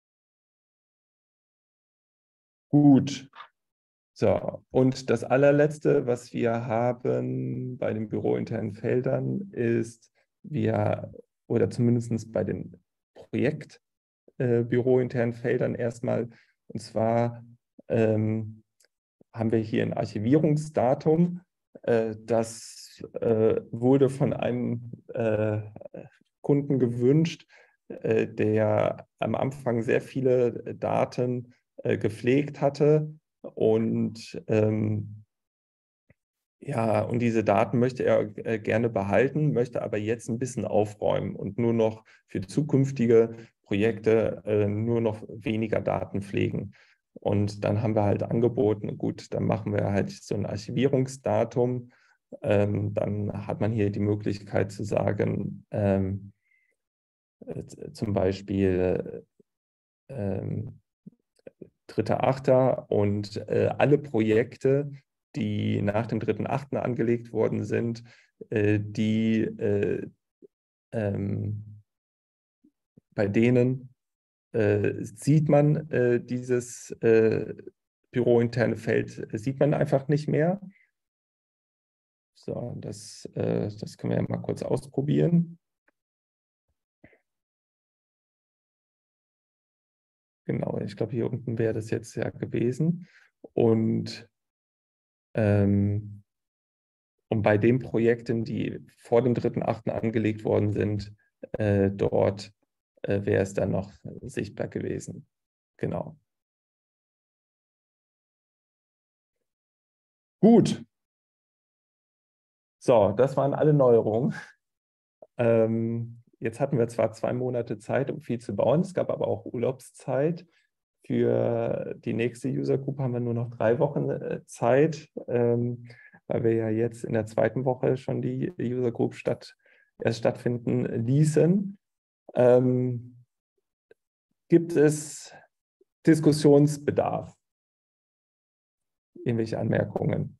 Gut. So, und das allerletzte, was wir haben bei den bürointernen Feldern, ist, wir, oder zumindest bei den Projekt äh, bürointernen Feldern erstmal, und zwar ähm, haben wir hier ein Archivierungsdatum. Äh, das äh, wurde von einem äh, Kunden gewünscht, äh, der am Anfang sehr viele Daten äh, gepflegt hatte. Und ähm, ja, und diese Daten möchte er äh, gerne behalten, möchte aber jetzt ein bisschen aufräumen und nur noch für zukünftige Projekte äh, nur noch weniger Daten pflegen. Und dann haben wir halt angeboten, gut, dann machen wir halt so ein Archivierungsdatum. Ähm, dann hat man hier die Möglichkeit zu sagen, ähm, äh, zum Beispiel ähm, dritter Achter und äh, alle Projekte, die nach dem dritten Achten angelegt worden sind, äh, die äh, ähm, bei denen äh, sieht man äh, dieses äh, bürointerne Feld, äh, sieht man einfach nicht mehr. So, das, äh, das können wir ja mal kurz ausprobieren. Genau, ich glaube, hier unten wäre das jetzt ja gewesen. Und ähm, Und bei den Projekten, die vor dem dritten Achten angelegt worden sind, äh, dort äh, wäre es dann noch sichtbar gewesen. Genau. Gut. So, das waren alle Neuerungen. Ähm, jetzt hatten wir zwar zwei Monate Zeit, um viel zu bauen. Es gab aber auch Urlaubszeit. Für die nächste User Group haben wir nur noch drei Wochen äh, Zeit, ähm, weil wir ja jetzt in der zweiten Woche schon die User Group statt, erst stattfinden ließen. Ähm, gibt es Diskussionsbedarf? Irgendwelche Anmerkungen?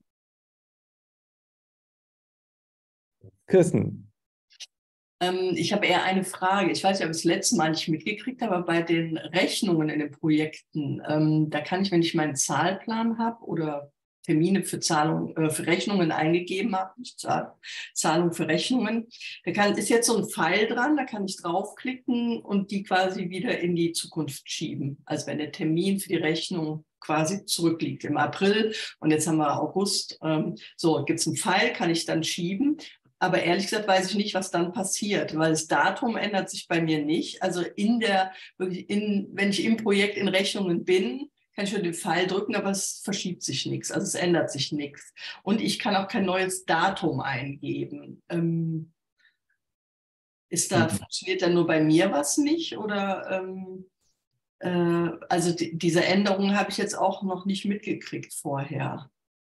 Kirsten? Ähm, ich habe eher eine Frage. Ich weiß nicht, ob ich das letzte Mal nicht mitgekriegt habe, aber bei den Rechnungen in den Projekten, ähm, da kann ich, wenn ich meinen Zahlplan habe oder Termine für Zahlung, äh, für Rechnungen eingegeben habe, nicht Zahl, Zahlung für Rechnungen, da kann, ist jetzt so ein Pfeil dran, da kann ich draufklicken und die quasi wieder in die Zukunft schieben. Also wenn der Termin für die Rechnung quasi zurückliegt im April und jetzt haben wir August, ähm, so gibt es einen Pfeil, kann ich dann schieben. Aber ehrlich gesagt weiß ich nicht, was dann passiert, weil das Datum ändert sich bei mir nicht. Also in der, in, wenn ich im Projekt in Rechnungen bin, kann ich schon den Pfeil drücken, aber es verschiebt sich nichts. Also es ändert sich nichts. Und ich kann auch kein neues Datum eingeben. Ähm, ist da, funktioniert da nur bei mir was nicht? Oder ähm, äh, also die, diese Änderungen habe ich jetzt auch noch nicht mitgekriegt vorher.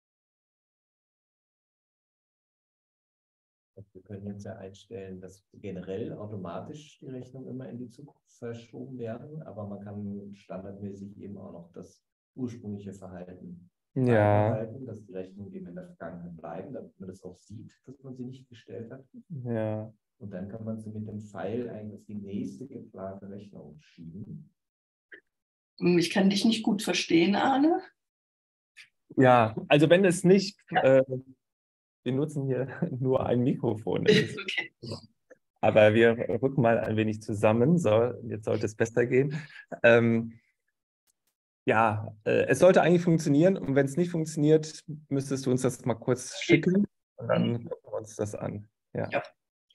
Wir können jetzt ja einstellen, dass generell automatisch die Rechnungen immer in die Zukunft verschoben werden, aber man kann standardmäßig eben auch noch das ursprüngliche Verhalten Ja. beibehalten, dass die Rechnungen eben in der Vergangenheit bleiben, damit man das auch sieht, dass man sie nicht gestellt hat. Ja. Und dann kann man sie mit dem Pfeil eigentlich auf die nächste geplante Rechnung schieben. Ich kann dich nicht gut verstehen, Arne. Ja, also wenn es nicht... Äh, wir nutzen hier nur ein Mikrofon. Okay. Aber wir rücken mal ein wenig zusammen. So, jetzt sollte es besser gehen. Ähm, ja, äh, es sollte eigentlich funktionieren. Und wenn es nicht funktioniert, müsstest du uns das mal kurz schicken. Und dann gucken wir uns das an. Ja. Ja.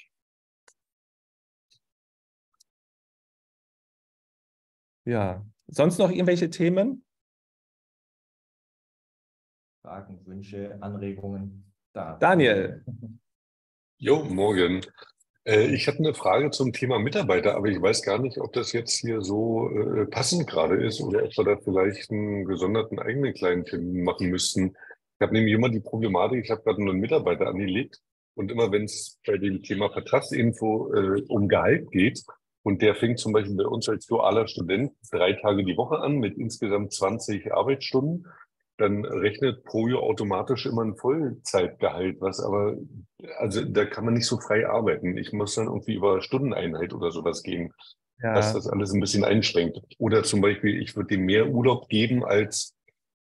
Ja. Sonst noch irgendwelche Themen? Fragen, Wünsche, Anregungen. Da. Daniel. Jo, morgen. Äh, ich habe eine Frage zum Thema Mitarbeiter, aber ich weiß gar nicht, ob das jetzt hier so äh, passend gerade ist oder ob wir da vielleicht einen gesonderten eigenen kleinen Termin machen müssten. Ich habe nämlich immer die Problematik, ich habe gerade einen Mitarbeiter angelegt und immer wenn es bei dem Thema Vertragsinfo äh, um Gehalt geht und der fängt zum Beispiel bei uns als dualer Student drei Tage die Woche an mit insgesamt zwanzig Arbeitsstunden. dann rechnet Projo automatisch immer ein Vollzeitgehalt, was aber, also da kann man nicht so frei arbeiten. Ich muss dann irgendwie über Stundeneinheit oder sowas gehen, was Ja, das alles ein bisschen einschränkt. Oder zum Beispiel, ich würde dem mehr Urlaub geben, als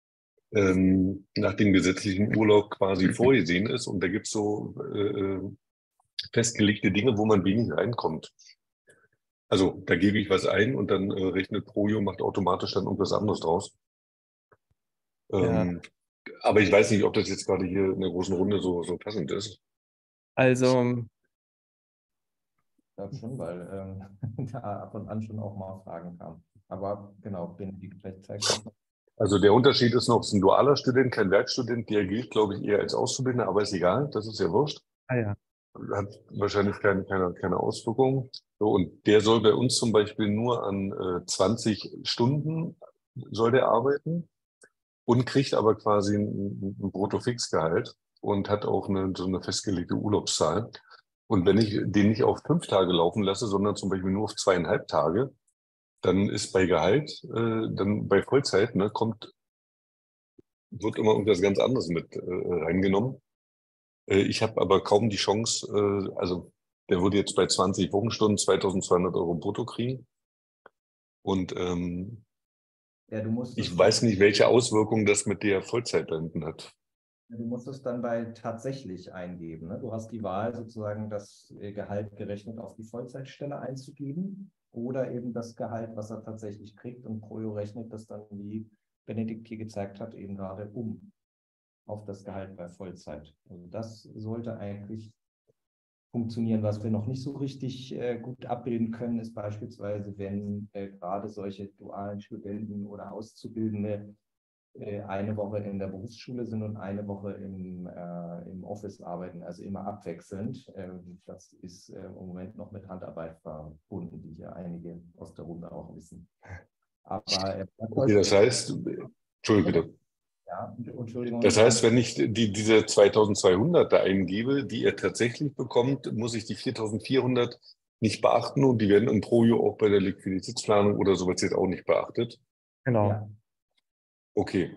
ähm, nach dem gesetzlichen Urlaub quasi vorgesehen ist. Und da gibt es so äh, festgelegte Dinge, wo man wenig reinkommt. Also da gebe ich was ein und dann äh, rechnet Projo, macht automatisch dann irgendwas anderes draus. ja. Ähm, aber ich weiß nicht, ob das jetzt gerade hier in der großen Runde so, so passend ist. Also, Ich glaube schon, weil ähm, da ab und an schon auch mal Fragen kamen. Aber genau, Benedikt, vielleicht zeigt das noch. Also der Unterschied ist noch, es ist ein dualer Student, kein Werkstudent, der gilt, glaube ich, eher als Auszubildender, aber ist egal, das ist ja wurscht. ah ja. Hat wahrscheinlich keine, keine, keine Auswirkungen. So, und der soll bei uns zum Beispiel nur an äh, zwanzig Stunden soll der arbeiten und kriegt aber quasi ein, ein Bruttofixgehalt und hat auch eine, so eine festgelegte Urlaubszahl. Und wenn ich den nicht auf fünf Tage laufen lasse, sondern zum Beispiel nur auf zweieinhalb Tage, dann ist bei Gehalt, äh, dann bei Vollzeit, ne, kommt, wird immer irgendwas ganz anderes mit äh, reingenommen. Äh, ich habe aber kaum die Chance, äh, also der würde jetzt bei zwanzig Wochenstunden zweitausendzweihundert Euro brutto kriegen. Und ähm, Ja, du musst ich es weiß dann, nicht, welche Auswirkungen das mit der Vollzeit da hinten hat. du musst es dann bei tatsächlich eingeben. Ne? Du hast die Wahl, sozusagen das äh, Gehalt gerechnet auf die Vollzeitstelle einzugeben oder eben das Gehalt, was er tatsächlich kriegt. Und Projo rechnet das dann, wie Benedikt hier gezeigt hat, eben gerade um auf das Gehalt bei Vollzeit. Also das sollte eigentlich funktionieren. Was wir noch nicht so richtig äh, gut abbilden können, ist beispielsweise, wenn äh, gerade solche dualen Studenten oder Auszubildende äh, eine Woche in der Berufsschule sind und eine Woche im, äh, im Office arbeiten, also immer abwechselnd. Ähm, das ist äh, im Moment noch mit Handarbeit verbunden, wie hier einige aus der Runde auch wissen. Aber äh, Okay, das heißt, Entschuldigung bitte. ja, Entschuldigung. Das heißt, wenn ich die, diese zweitausendzweihundert da eingebe, die er tatsächlich bekommt, muss ich die viertausendvierhundert nicht beachten und die werden im Projo auch bei der Liquiditätsplanung oder sowas jetzt auch nicht beachtet. Genau. Ja. Okay.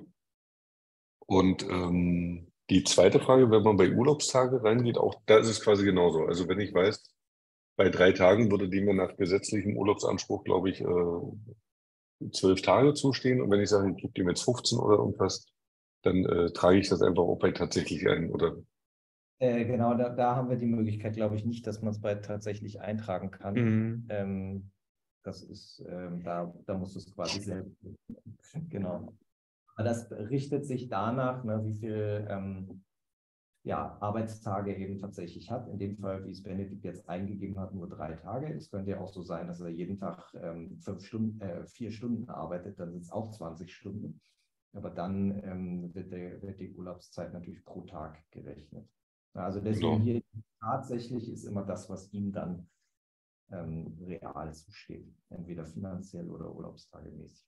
Und ähm, die zweite Frage, wenn man bei Urlaubstage reingeht, auch da ist es quasi genauso. Also wenn ich weiß, bei drei Tagen würde dem ja nach gesetzlichem Urlaubsanspruch, glaube ich, äh, zwölf Tage zustehen. Und wenn ich sage, ich gebe dem jetzt fünfzehn oder irgendwas, dann äh, trage ich das einfach auch bei tatsächlich ein, oder? Äh, genau, da, da haben wir die Möglichkeit, glaube ich, nicht, dass man es bei tatsächlich eintragen kann. Mhm. Ähm, das ist, ähm, da, da musst du es quasi selbst. Genau. Aber das richtet sich danach, ne, wie viel ähm, ja, Arbeitstage er eben tatsächlich hat. In dem Fall, wie es Benedikt jetzt eingegeben hat, nur drei Tage. Es könnte ja auch so sein, dass er jeden Tag ähm, fünf Stunden, äh, vier Stunden arbeitet, dann sind es auch zwanzig Stunden. Aber dann ähm, wird, der, wird die Urlaubszeit natürlich pro Tag gerechnet. Also deswegen Genau. hier tatsächlich ist immer das, was ihm dann ähm, real zusteht. Entweder finanziell oder urlaubstagemäßig.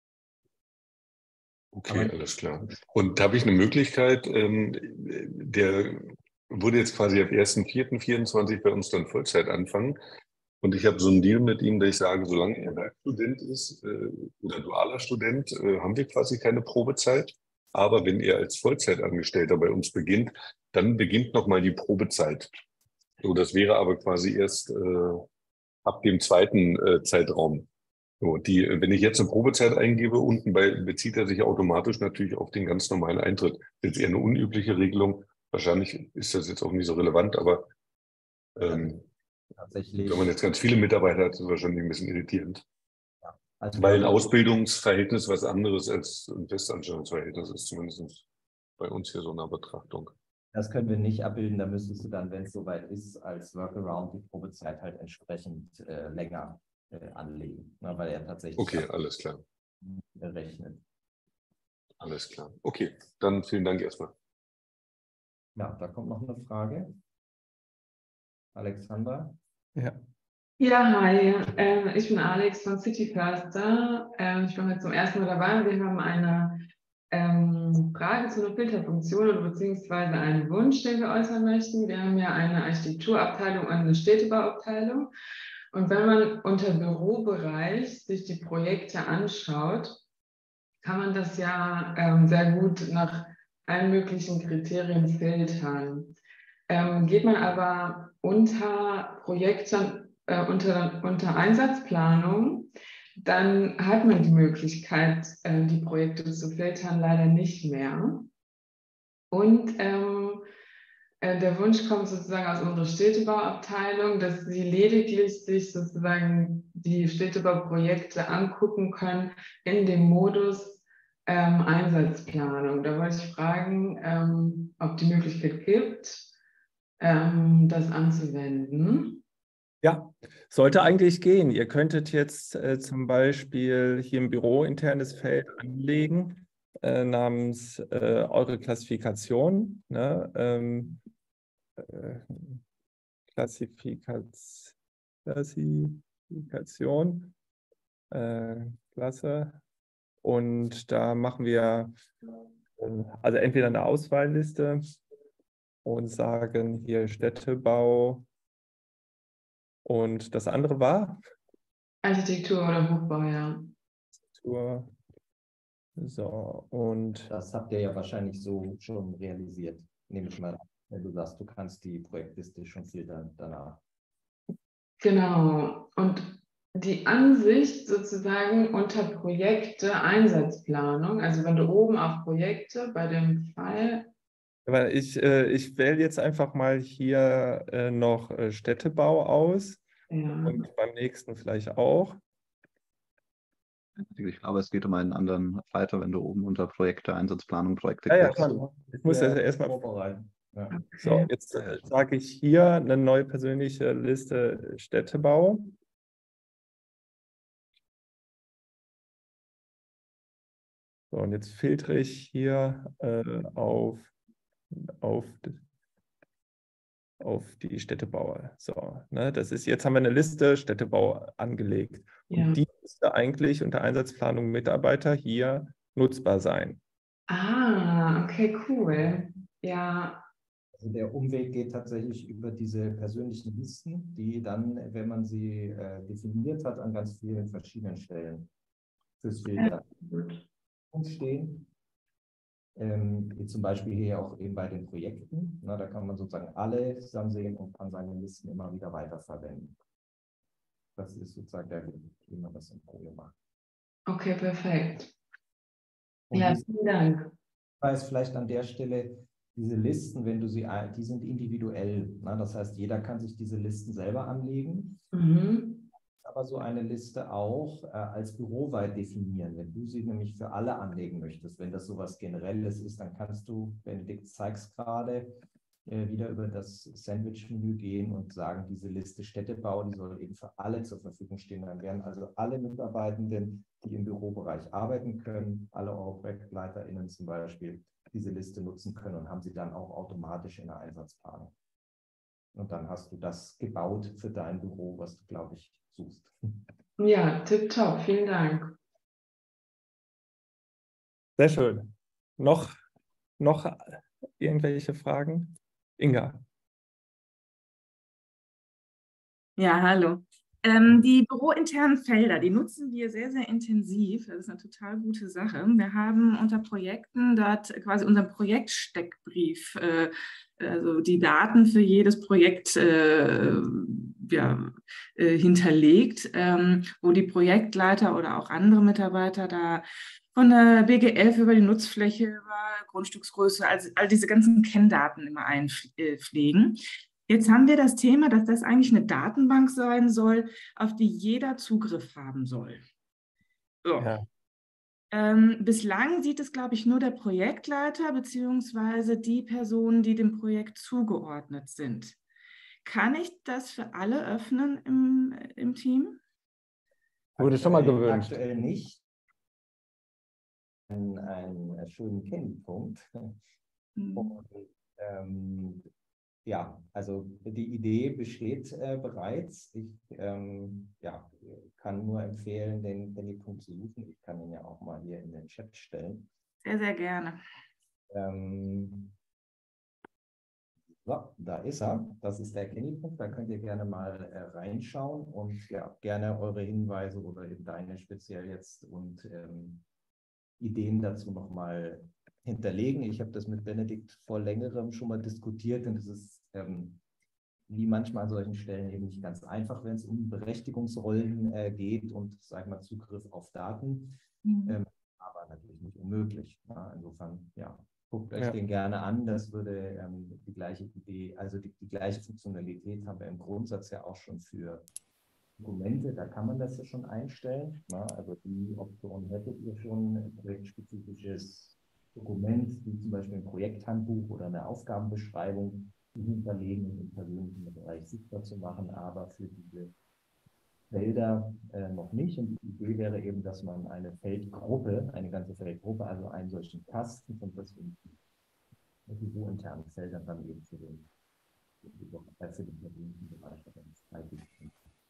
Okay, Aber- alles klar. Und habe ich eine Möglichkeit, ähm, der würde jetzt quasi ab ersten vierten vierundzwanzig bei uns dann Vollzeit anfangen. Und ich habe so einen Deal mit ihm, dass ich sage, solange er Werkstudent ist äh, oder dualer Student, äh, haben wir quasi keine Probezeit. Aber wenn er als Vollzeitangestellter bei uns beginnt, dann beginnt nochmal die Probezeit. So, das wäre aber quasi erst äh, ab dem zweiten äh, Zeitraum. So, die, wenn ich jetzt eine Probezeit eingebe, unten bei, bezieht er sich automatisch natürlich auf den ganz normalen Eintritt. Das ist eher eine unübliche Regelung. Wahrscheinlich ist das jetzt auch nicht so relevant, aber ähm, Tatsächlich. wenn man jetzt ganz viele Mitarbeiter hat, ist es wahrscheinlich ein bisschen irritierend. Also Weil ein wir- Ausbildungsverhältnis was anderes als ein Festanstellungsverhältnis ist, zumindest bei uns hier so eine Betrachtung. Das können wir nicht abbilden. Da müsstest du dann, wenn es soweit ist, als Workaround die Probezeit halt entsprechend äh, länger äh, anlegen, ne, weil er tatsächlich Okay, alles klar. rechnet. Alles klar. Okay, dann vielen Dank erstmal. Ja, da kommt noch eine Frage. Alexandra? Ja. Ja, hi, ähm, ich bin Alex von CityFörster. Ähm, ich bin heute zum ersten Mal dabei. Wir haben eine ähm, Frage zu einer Filterfunktion oder beziehungsweise einen Wunsch, den wir äußern möchten. Wir haben ja eine Architekturabteilung und eine Städtebauabteilung. Und wenn man unter Bürobereich sich die Projekte anschaut, kann man das ja ähm, sehr gut nach allen möglichen Kriterien filtern. Ähm, geht man aber unter Projekte, äh, unter, unter Einsatzplanung, dann hat man die Möglichkeit, äh, die Projekte zu filtern, leider nicht mehr. Und ähm, äh, der Wunsch kommt sozusagen aus unserer Städtebauabteilung, dass sie lediglich sich sozusagen die Städtebauprojekte angucken können in dem Modus ähm, Einsatzplanung. Da wollte ich fragen, ähm, ob die Möglichkeit gibt, ähm, das anzuwenden. Ja, sollte eigentlich gehen. Ihr könntet jetzt äh, zum Beispiel hier im Büro internes Feld anlegen äh, namens äh, eure Klassifikation. Ne? Ähm, äh, Klassifikaz Klassifikation, äh, Klasse. Und da machen wir äh, also entweder eine Auswahlliste und sagen hier Städtebau. Und das andere war? Architektur oder Hochbau, ja. Architektur. So, und Das habt ihr ja wahrscheinlich so schon realisiert, nehme ich mal an, wenn du sagst, du kannst die Projektliste schon filtern danach. Genau. Und die Ansicht sozusagen unter Projekte, Einsatzplanung, also wenn du oben auf Projekte bei dem Fall. aber ich, äh, ich wähle jetzt einfach mal hier äh, noch äh, Städtebau aus Ja. und beim nächsten vielleicht auch. Ich glaube, es geht um einen anderen Reiter, wenn du oben unter Projekte, Einsatzplanung, Projekte Ja, ja, klickst. klar. Ich muss das ja erstmal vorbereiten. Ja. So, jetzt äh, sage ich hier eine neue persönliche Liste Städtebau. So, und jetzt filtere ich hier äh, auf, auf, auf die Städtebauer. So, ne, das ist, jetzt haben wir eine Liste Städtebau angelegt. Und Ja. die müsste eigentlich unter Einsatzplanung Mitarbeiter hier nutzbar sein. Ah, okay, cool. Ja. Also der Umweg geht tatsächlich über diese persönlichen Listen, die dann, wenn man sie äh, definiert hat, an ganz vielen verschiedenen Stellen fürs Filtern stehen. Ähm, wie zum Beispiel hier auch eben bei den Projekten. Na, da kann man sozusagen alle zusammen sehen und kann seine Listen immer wieder weiterverwenden. Das ist sozusagen der Weg, wie man das im Pro macht. Okay, perfekt. Und Ja, dies- vielen Dank. weiß vielleicht an der Stelle, diese Listen, wenn du sie, ein- die sind individuell. Na, das heißt, jeder kann sich diese Listen selber anlegen. Mhm. Aber so eine Liste auch äh, als büroweit definieren. Wenn du sie nämlich für alle anlegen möchtest, wenn das sowas Generelles ist, dann kannst du, Benedikt zeigst gerade, äh, wieder über das Sandwich-Menü gehen und sagen, diese Liste Städtebau, die soll eben für alle zur Verfügung stehen. Dann werden also alle Mitarbeitenden, die im Bürobereich arbeiten können, alle eure ProjektleiterInnen zum Beispiel, diese Liste nutzen können und haben sie dann auch automatisch in der Einsatzplanung. Und dann hast du das gebaut für dein Büro, was du, glaube ich, suchst. Ja, tipptopp, vielen Dank. Sehr schön. Noch, noch irgendwelche Fragen? Inga. Ja, hallo. Ähm, die bürointernen Felder, die nutzen wir sehr, sehr intensiv. Das ist eine total gute Sache. Wir haben unter Projekten dort quasi unseren Projektsteckbrief, äh, also die Daten für jedes Projekt äh, ja, äh, hinterlegt, ähm, wo die Projektleiter oder auch andere Mitarbeiter da von der B G F über die Nutzfläche, über Grundstücksgröße, also all diese ganzen Kenndaten immer einpflegen. Jetzt haben wir das Thema, dass das eigentlich eine Datenbank sein soll, auf die jeder Zugriff haben soll. So. Ja. Ähm, bislang sieht es, glaube ich, nur der Projektleiter beziehungsweise die Personen, die dem Projekt zugeordnet sind. Kann ich das für alle öffnen im, im Team? Wurde schon mal Aktuell- gewünscht. Aktuell nicht. Ein, ein schönen Kennpunkt. Mhm. Und, ähm, ja, also die Idee besteht äh, bereits. Ich ähm, ja, kann nur empfehlen, den Kennpunkt zu suchen. Ich kann ihn ja auch mal hier in den Chat stellen. Sehr, sehr gerne. Ähm, so, da ist er. Das ist der Kennpunkt. Da könnt ihr gerne mal äh, reinschauen und ja, gerne eure Hinweise oder eben deine speziell jetzt und ähm, Ideen dazu nochmal hinterlegen. Ich habe das mit Benedikt vor längerem schon mal diskutiert und es ist ähm, wie manchmal an solchen Stellen eben nicht ganz einfach, wenn es um Berechtigungsrollen äh, geht und, sag ich mal, Zugriff auf Daten, mhm. ähm, aber natürlich nicht unmöglich. Ja, insofern, ja, guckt euch ja. den gerne an. Das würde ähm, die gleiche Idee, also die, die gleiche Funktionalität haben wir im Grundsatz ja auch schon für Dokumente, da kann man das ja schon einstellen. Na, also die Option hättet ihr schon, ein projektspezifisches Dokument, wie zum Beispiel ein Projekthandbuch oder eine Aufgabenbeschreibung, die hinterlegen und im persönlichen Bereich sichtbar zu machen, aber für diese Felder äh, noch nicht. Und die Idee wäre eben, dass man eine Feldgruppe, eine ganze Feldgruppe, also einen solchen Kasten von bestimmten internen Feldern dann eben für den, für den persönlichen Bereich freigibt.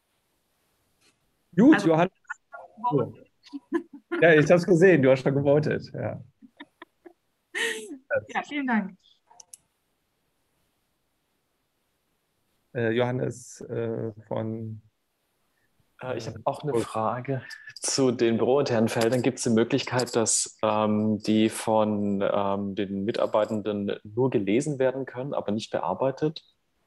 Gut, also, Johannes. So. Ja, ich habe es gesehen, du hast schon gewotet. Ja, ja vielen Dank. Äh, Johannes äh, von... Äh, ich habe auch eine Frage zu den bürointernen Feldern. Gibt es die Möglichkeit, dass ähm, die von ähm, den Mitarbeitenden nur gelesen werden können, aber nicht bearbeitet?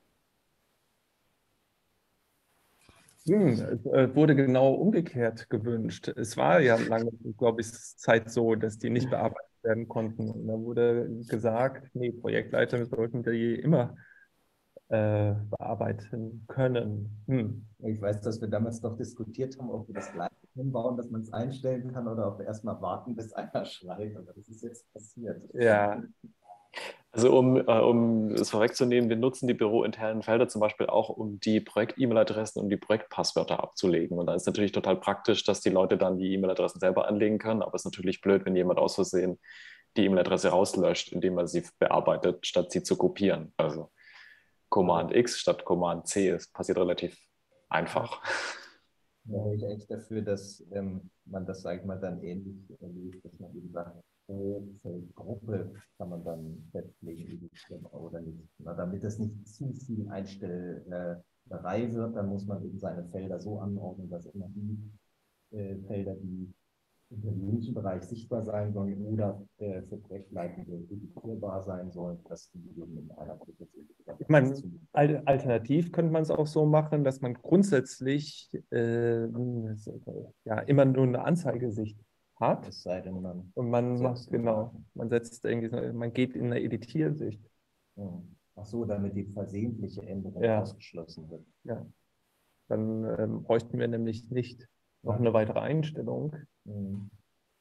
Hm, es wurde genau umgekehrt gewünscht. Es war ja lange, glaube ich, Zeit so, dass die nicht bearbeitet werden konnten. Und da wurde gesagt, nee, Projektleiter sollten die immer äh, bearbeiten können. Hm. Ich weiß, dass wir damals noch diskutiert haben, ob wir das gleich hinbauen, dass man es einstellen kann oder ob wir erstmal warten, bis einer schreit. Aber das ist jetzt passiert. Ja. Also um, äh, um es vorwegzunehmen, wir nutzen die bürointernen Felder zum Beispiel auch, um die Projekt-E-Mail-Adressen und die Projektpasswörter abzulegen. Und da ist natürlich total praktisch, dass die Leute dann die E-Mail-Adressen selber anlegen können. Aber es ist natürlich blöd, wenn jemand aus Versehen die E-Mail-Adresse rauslöscht, indem er sie bearbeitet, statt sie zu kopieren. Also Command X statt Command C, das passiert relativ einfach. Da wäre ich echt dafür, dass ähm, man das, sag ich mal, dann ähnlich erlebt, dass man eben sagt, pro Gruppe kann man dann festlegen, oder nicht. Na, damit es nicht zu viel Einstellerei wird, dann muss man eben seine Felder so anordnen, dass immer die äh, Felder, die im persönlichen Bereich sichtbar sein sollen oder äh, für Projektleitende editierbar sein sollen, dass die eben in einer Gruppe sind. Ich meine, alternativ könnte man es auch so machen, dass man grundsätzlich äh, ja, immer nur eine Anzeigesicht hat. Es sei denn, man und man macht, genau, man setzt irgendwie, man geht in eine Editiersicht. Ach so, damit die versehentliche Änderung ja. ausgeschlossen wird. Ja. Dann ähm, bräuchten wir nämlich nicht noch eine weitere Einstellung. Mhm.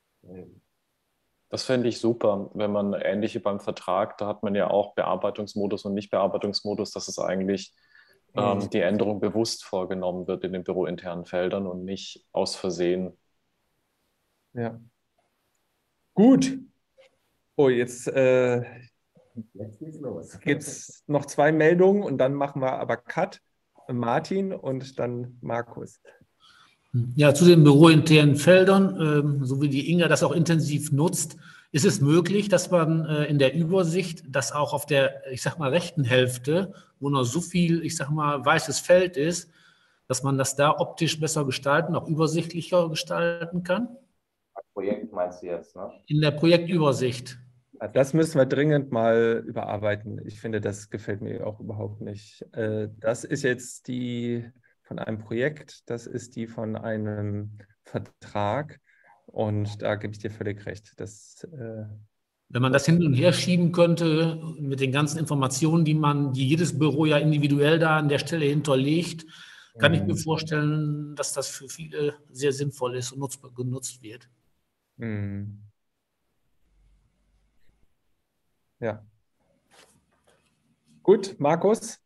Das fände ich super, wenn man ähnlich wie beim Vertrag, da hat man ja auch Bearbeitungsmodus und Nicht-Bearbeitungsmodus, dass es eigentlich mhm. ähm, die Änderung bewusst vorgenommen wird in den bürointernen Feldern und nicht aus Versehen. Ja. Gut. Oh, jetzt, äh, jetzt geht's los. Gibt es noch zwei Meldungen und dann machen wir aber Cut. Martin und dann Markus. Ja, zu den bürointernen Feldern, ähm, so wie die Inga das auch intensiv nutzt, ist es möglich, dass man äh, in der Übersicht, dass auch auf der, ich sag mal, rechten Hälfte, wo noch so viel, ich sag mal, weißes Feld ist, dass man das da optisch besser gestalten, auch übersichtlicher gestalten kann? Projekt meinst du jetzt, ne? In der Projektübersicht. Das müssen wir dringend mal überarbeiten. Ich finde, das gefällt mir auch überhaupt nicht. Das ist jetzt die von einem Projekt, das ist die von einem Vertrag und da gebe ich dir völlig recht. Das, äh Wenn man das hin und her schieben könnte mit den ganzen Informationen, die man, die jedes Büro ja individuell da an der Stelle hinterlegt, kann mhm. ich mir vorstellen, dass das für viele sehr sinnvoll ist und nutzbar genutzt wird. Mhm. Ja. Gut, Markus?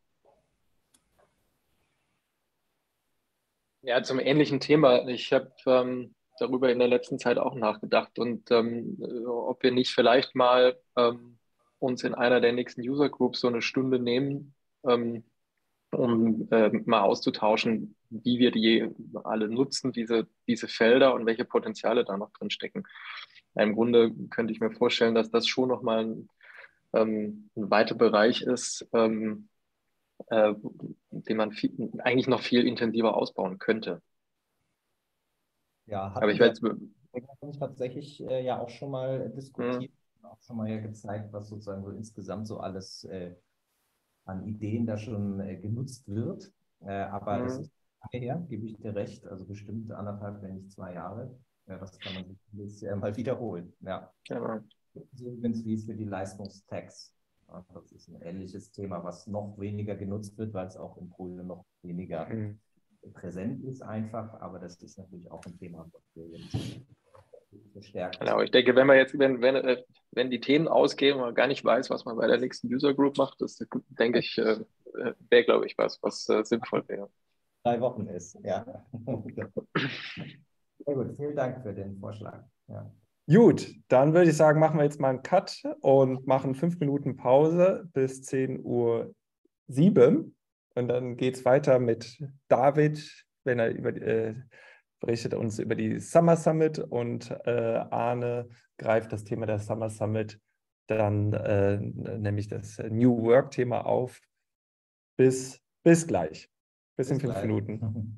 Ja, zum ähnlichen Thema. Ich habe ähm, darüber in der letzten Zeit auch nachgedacht und ähm, ob wir nicht vielleicht mal ähm, uns in einer der nächsten User Groups so eine Stunde nehmen, ähm, um äh, mal auszutauschen, wie wir die alle nutzen, diese, diese Felder und welche Potenziale da noch drin stecken. Im Grunde könnte ich mir vorstellen, dass das schon nochmal ein Ähm, ein weiter Bereich ist, ähm, äh, den man viel, eigentlich noch viel intensiver ausbauen könnte. Ja, aber ich weiß, Das habe ich tatsächlich äh, ja auch schon mal Mhm. diskutiert, auch schon mal ja gezeigt, was sozusagen so insgesamt so alles äh, an Ideen da schon äh, genutzt wird. Äh, aber das Mhm. ist lange her, gebe ich dir recht, also bestimmt anderthalb, wenn nicht zwei Jahre. Ja, das kann man sich jetzt, äh, mal wiederholen. Ja. Genau. So übrigens wie für die Leistungstags. Ja, das ist ein ähnliches Thema, was noch weniger genutzt wird, weil es auch im Pool noch weniger Mhm. präsent ist einfach. Aber das ist natürlich auch ein Thema, was wir jetzt verstärkt. Genau, ich denke, wenn man jetzt, wenn, wenn, äh, wenn die Themen ausgehen und man gar nicht weiß, was man bei der nächsten User Group macht, das denke ich, äh, wäre, glaube ich, was, was äh, sinnvoll wäre. Drei Wochen ist, ja. Sehr gut, vielen Dank für den Vorschlag. Ja. Gut, dann würde ich sagen, machen wir jetzt mal einen Cut und machen fünf Minuten Pause bis zehn Uhr sieben. Und dann geht es weiter mit David, wenn er über, äh, berichtet uns über die Summer Summit, und äh, Arne greift das Thema der Summer Summit dann äh, nämlich das New Work-Thema auf. Bis, bis gleich. Bis, Bis in fünf gleich. Minuten.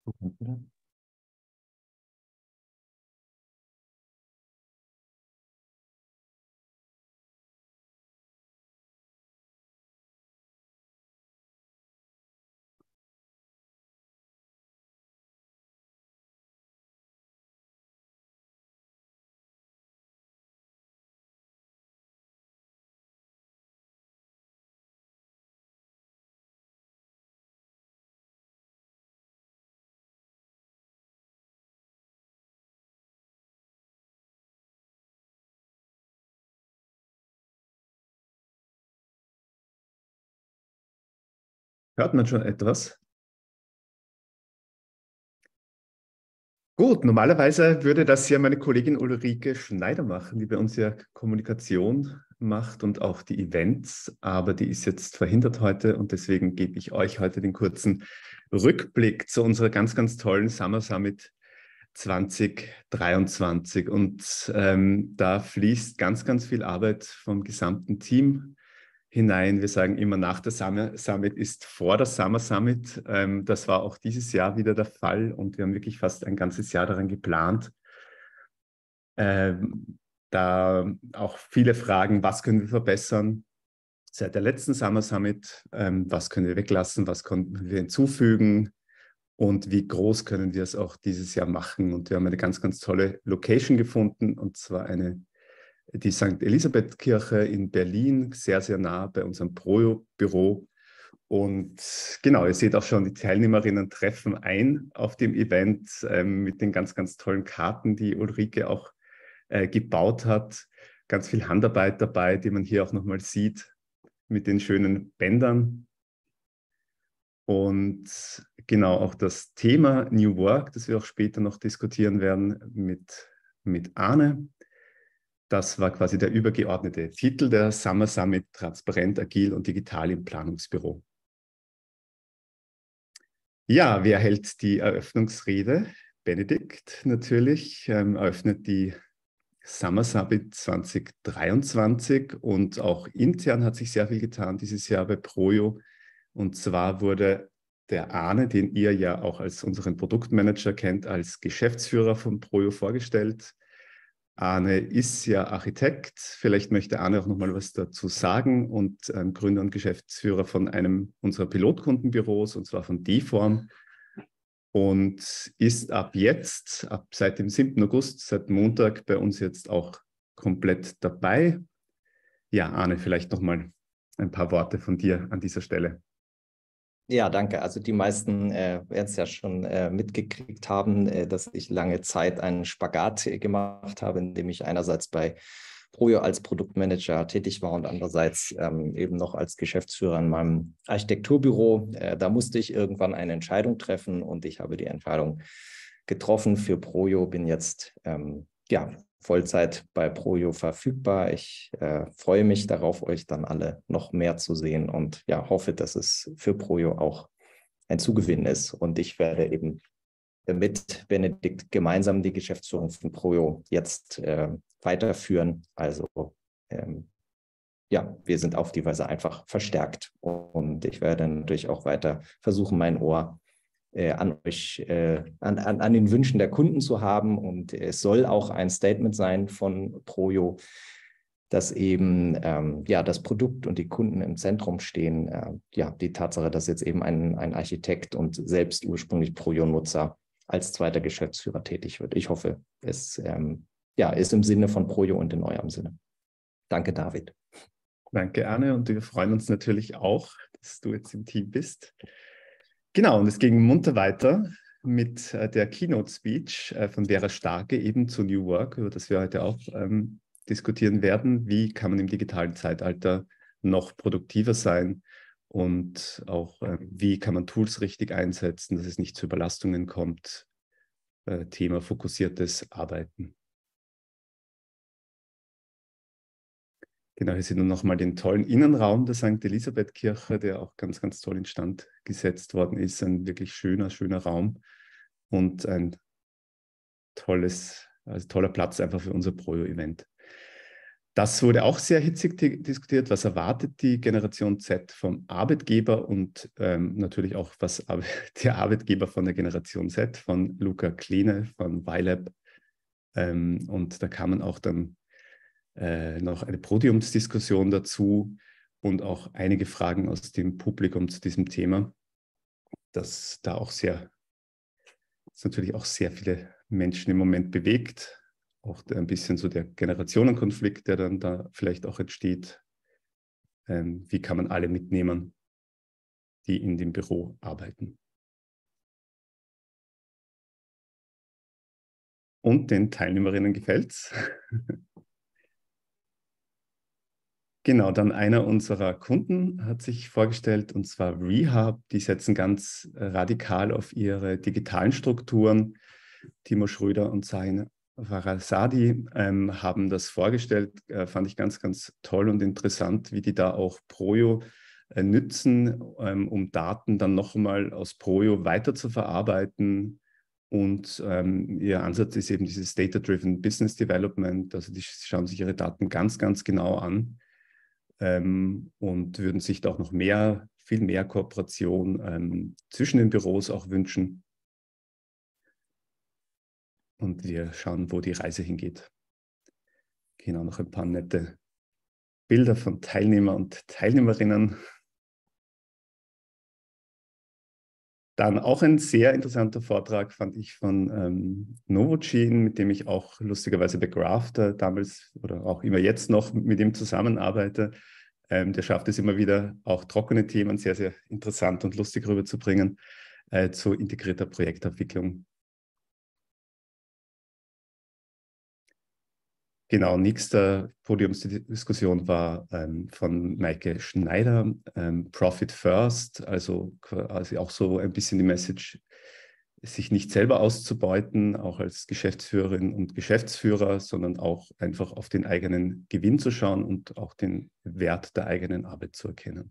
Hört man schon etwas? Gut, normalerweise würde das ja meine Kollegin Ulrike Schneider machen, die bei uns ja Kommunikation macht und auch die Events, aber die ist jetzt verhindert heute und deswegen gebe ich euch heute den kurzen Rückblick zu unserer ganz, ganz tollen Summer Summit zwanzig dreiundzwanzig. Und ähm, da fließt ganz, ganz viel Arbeit vom gesamten Team hinein. Wir sagen immer, nach der Summer Summit ist vor der Summer Summit. Ähm, das war auch dieses Jahr wieder der Fall und wir haben wirklich fast ein ganzes Jahr daran geplant. Ähm, da auch viele Fragen, was können wir verbessern seit der letzten Summer Summit, ähm, was können wir weglassen, was konnten wir hinzufügen und wie groß können wir es auch dieses Jahr machen. Und wir haben eine ganz, ganz tolle Location gefunden und zwar eine die Sankt Elisabeth-Kirche in Berlin, sehr, sehr nah bei unserem Projo-Büro. Und genau, ihr seht auch schon, die Teilnehmerinnen treffen ein auf dem Event ähm, mit den ganz, ganz tollen Karten, die Ulrike auch äh, gebaut hat. Ganz viel Handarbeit dabei, die man hier auch nochmal sieht, mit den schönen Bändern. Und genau auch das Thema New Work, das wir auch später noch diskutieren werden mit, mit Arne. Das war quasi der übergeordnete Titel der Summer Summit, transparent, agil und digital im Planungsbüro. Ja, wer hält die Eröffnungsrede? Benedikt natürlich, ähm, eröffnet die Summer Summit zwanzig dreiundzwanzig und auch intern hat sich sehr viel getan dieses Jahr bei Projo. Und zwar wurde der Arne, den ihr ja auch als unseren Produktmanager kennt, als Geschäftsführer von Projo vorgestellt. Arne ist ja Architekt, vielleicht möchte Arne auch noch mal was dazu sagen und ähm, Gründer und Geschäftsführer von einem unserer Pilotkundenbüros, und zwar von D-Form, und ist ab jetzt, ab seit dem siebten August, seit Montag bei uns jetzt auch komplett dabei. Ja, Arne, vielleicht noch mal ein paar Worte von dir an dieser Stelle. Ja, danke. Also die meisten äh, werden es ja schon äh, mitgekriegt haben, äh, dass ich lange Zeit einen Spagat äh, gemacht habe, indem ich einerseits bei Projo als Produktmanager tätig war und andererseits ähm, eben noch als Geschäftsführer in meinem Architekturbüro. Äh, da musste ich irgendwann eine Entscheidung treffen und ich habe die Entscheidung getroffen für Projo, bin jetzt ähm, ja, Vollzeit bei Projo verfügbar. Ich äh, freue mich darauf, euch dann alle noch mehr zu sehen und ja, hoffe, dass es für Projo auch ein Zugewinn ist. Und ich werde eben mit Benedikt gemeinsam die Geschäftsführung von Projo jetzt äh, weiterführen. Also ähm, ja, wir sind auf die Weise einfach verstärkt und ich werde natürlich auch weiter versuchen, mein Ohr Äh, an euch, äh, an, an, an den Wünschen der Kunden zu haben. Und es soll auch ein Statement sein von Projo, dass eben ähm, ja, das Produkt und die Kunden im Zentrum stehen. Äh, ja, die Tatsache, dass jetzt eben ein, ein Architekt und selbst ursprünglich Projo-Nutzer als zweiter Geschäftsführer tätig wird. Ich hoffe, es ähm, ja, ist im Sinne von Projo und in eurem Sinne. Danke, David. Danke, Arne. Und wir freuen uns natürlich auch, dass du jetzt im Team bist. Genau, und es ging munter weiter mit äh, der Keynote-Speech äh, von Vera Starke eben zu New Work, über das wir heute auch ähm, diskutieren werden. Wie kann man im digitalen Zeitalter noch produktiver sein und auch äh, wie kann man Tools richtig einsetzen, dass es nicht zu Überlastungen kommt. Äh, Thema fokussiertes Arbeiten. Genau, hier sehen wir nochmal den tollen Innenraum der Sankt Elisabeth-Kirche, der auch ganz, ganz toll instand gesetzt worden ist. Ein wirklich schöner, schöner Raum und ein tolles, also toller Platz einfach für unser Projo-Event. Das wurde auch sehr hitzig diskutiert. Was erwartet die Generation Z vom Arbeitgeber und ähm, natürlich auch, was der Arbeitgeber von der Generation Z, von Luca Kleene von Y-Lab. Ähm, und da kam auch dann äh, noch eine Podiumsdiskussion dazu und auch einige Fragen aus dem Publikum zu diesem Thema, das da auch sehr, das natürlich auch sehr viele Menschen im Moment bewegt. Auch ein bisschen so der Generationenkonflikt, der dann da vielleicht auch entsteht. Ähm, wie kann man alle mitnehmen, die in dem Büro arbeiten? Und den Teilnehmerinnen gefällt's. Genau, dann einer unserer Kunden hat sich vorgestellt, und zwar Rehab. Die setzen ganz radikal auf ihre digitalen Strukturen. Timo Schröder und Zahin Farasadi ähm, haben das vorgestellt, äh, fand ich ganz, ganz toll und interessant, wie die da auch Projo äh, nützen, ähm, um Daten dann nochmal aus Projo weiter zu verarbeiten. Und ähm, ihr Ansatz ist eben dieses Data-Driven Business Development, also die schauen sich ihre Daten ganz, ganz genau an ähm, und würden sich da auch noch mehr, viel mehr Kooperation ähm, zwischen den Büros auch wünschen. Und wir schauen, wo die Reise hingeht. Genau, noch ein paar nette Bilder von Teilnehmer und Teilnehmerinnen. Dann auch ein sehr interessanter Vortrag fand ich von ähm, Novogene, mit dem ich auch lustigerweise bei Grafter damals oder auch immer jetzt noch mit ihm zusammenarbeite. Ähm, der schafft es immer wieder, auch trockene Themen sehr, sehr interessant und lustig rüberzubringen äh, zu integrierter Projektabwicklung. Genau, nächste Podiumsdiskussion war ähm, von Maike Schneider, ähm, Profit First, also quasi auch so ein bisschen die Message, sich nicht selber auszubeuten, auch als Geschäftsführerin und Geschäftsführer, sondern auch einfach auf den eigenen Gewinn zu schauen und auch den Wert der eigenen Arbeit zu erkennen.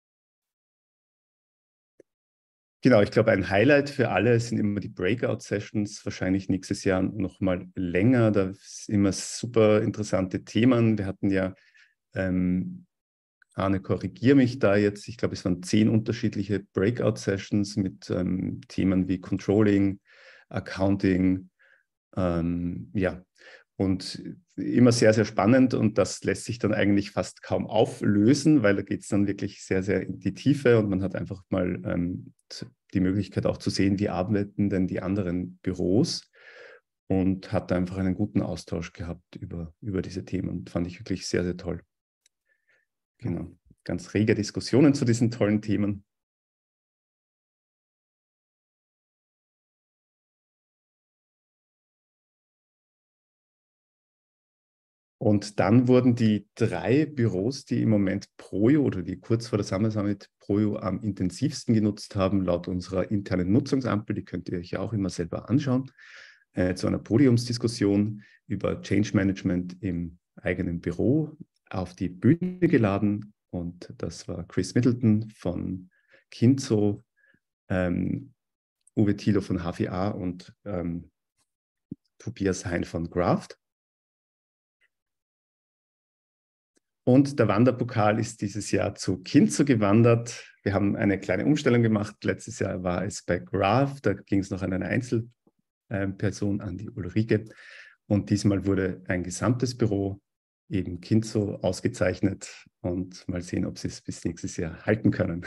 Genau, ich glaube, ein Highlight für alle sind immer die Breakout-Sessions, wahrscheinlich nächstes Jahr noch mal länger. Da sind immer super interessante Themen. Wir hatten ja, ähm, Arne, korrigiere mich da jetzt, ich glaube, es waren zehn unterschiedliche Breakout-Sessions mit ähm, Themen wie Controlling, Accounting, ähm, ja, und immer sehr, sehr spannend und das lässt sich dann eigentlich fast kaum auflösen, weil da geht es dann wirklich sehr, sehr in die Tiefe und man hat einfach mal ähm, die Möglichkeit auch zu sehen, wie arbeiten denn die anderen Büros und hat da einfach einen guten Austausch gehabt über, über diese Themen und fand ich wirklich sehr, sehr toll. Genau, ganz rege Diskussionen zu diesen tollen Themen. Und dann wurden die drei Büros, die im Moment Projo oder die kurz vor der Summer Summit Projo am intensivsten genutzt haben, laut unserer internen Nutzungsampel, die könnt ihr euch ja auch immer selber anschauen, äh, zu einer Podiumsdiskussion über Change Management im eigenen Büro auf die Bühne geladen. Und das war Chris Middleton von Kinzo, ähm, Uwe Thilo von H V A und ähm, Tobias Hein von Graft. Und der Wanderpokal ist dieses Jahr zu Kinzo gewandert. Wir haben eine kleine Umstellung gemacht. Letztes Jahr war es bei Graph, da ging es noch an eine Einzelperson, an die Ulrike. Und diesmal wurde ein gesamtes Büro, eben Kinzo, ausgezeichnet. Und mal sehen, ob sie es bis nächstes Jahr halten können.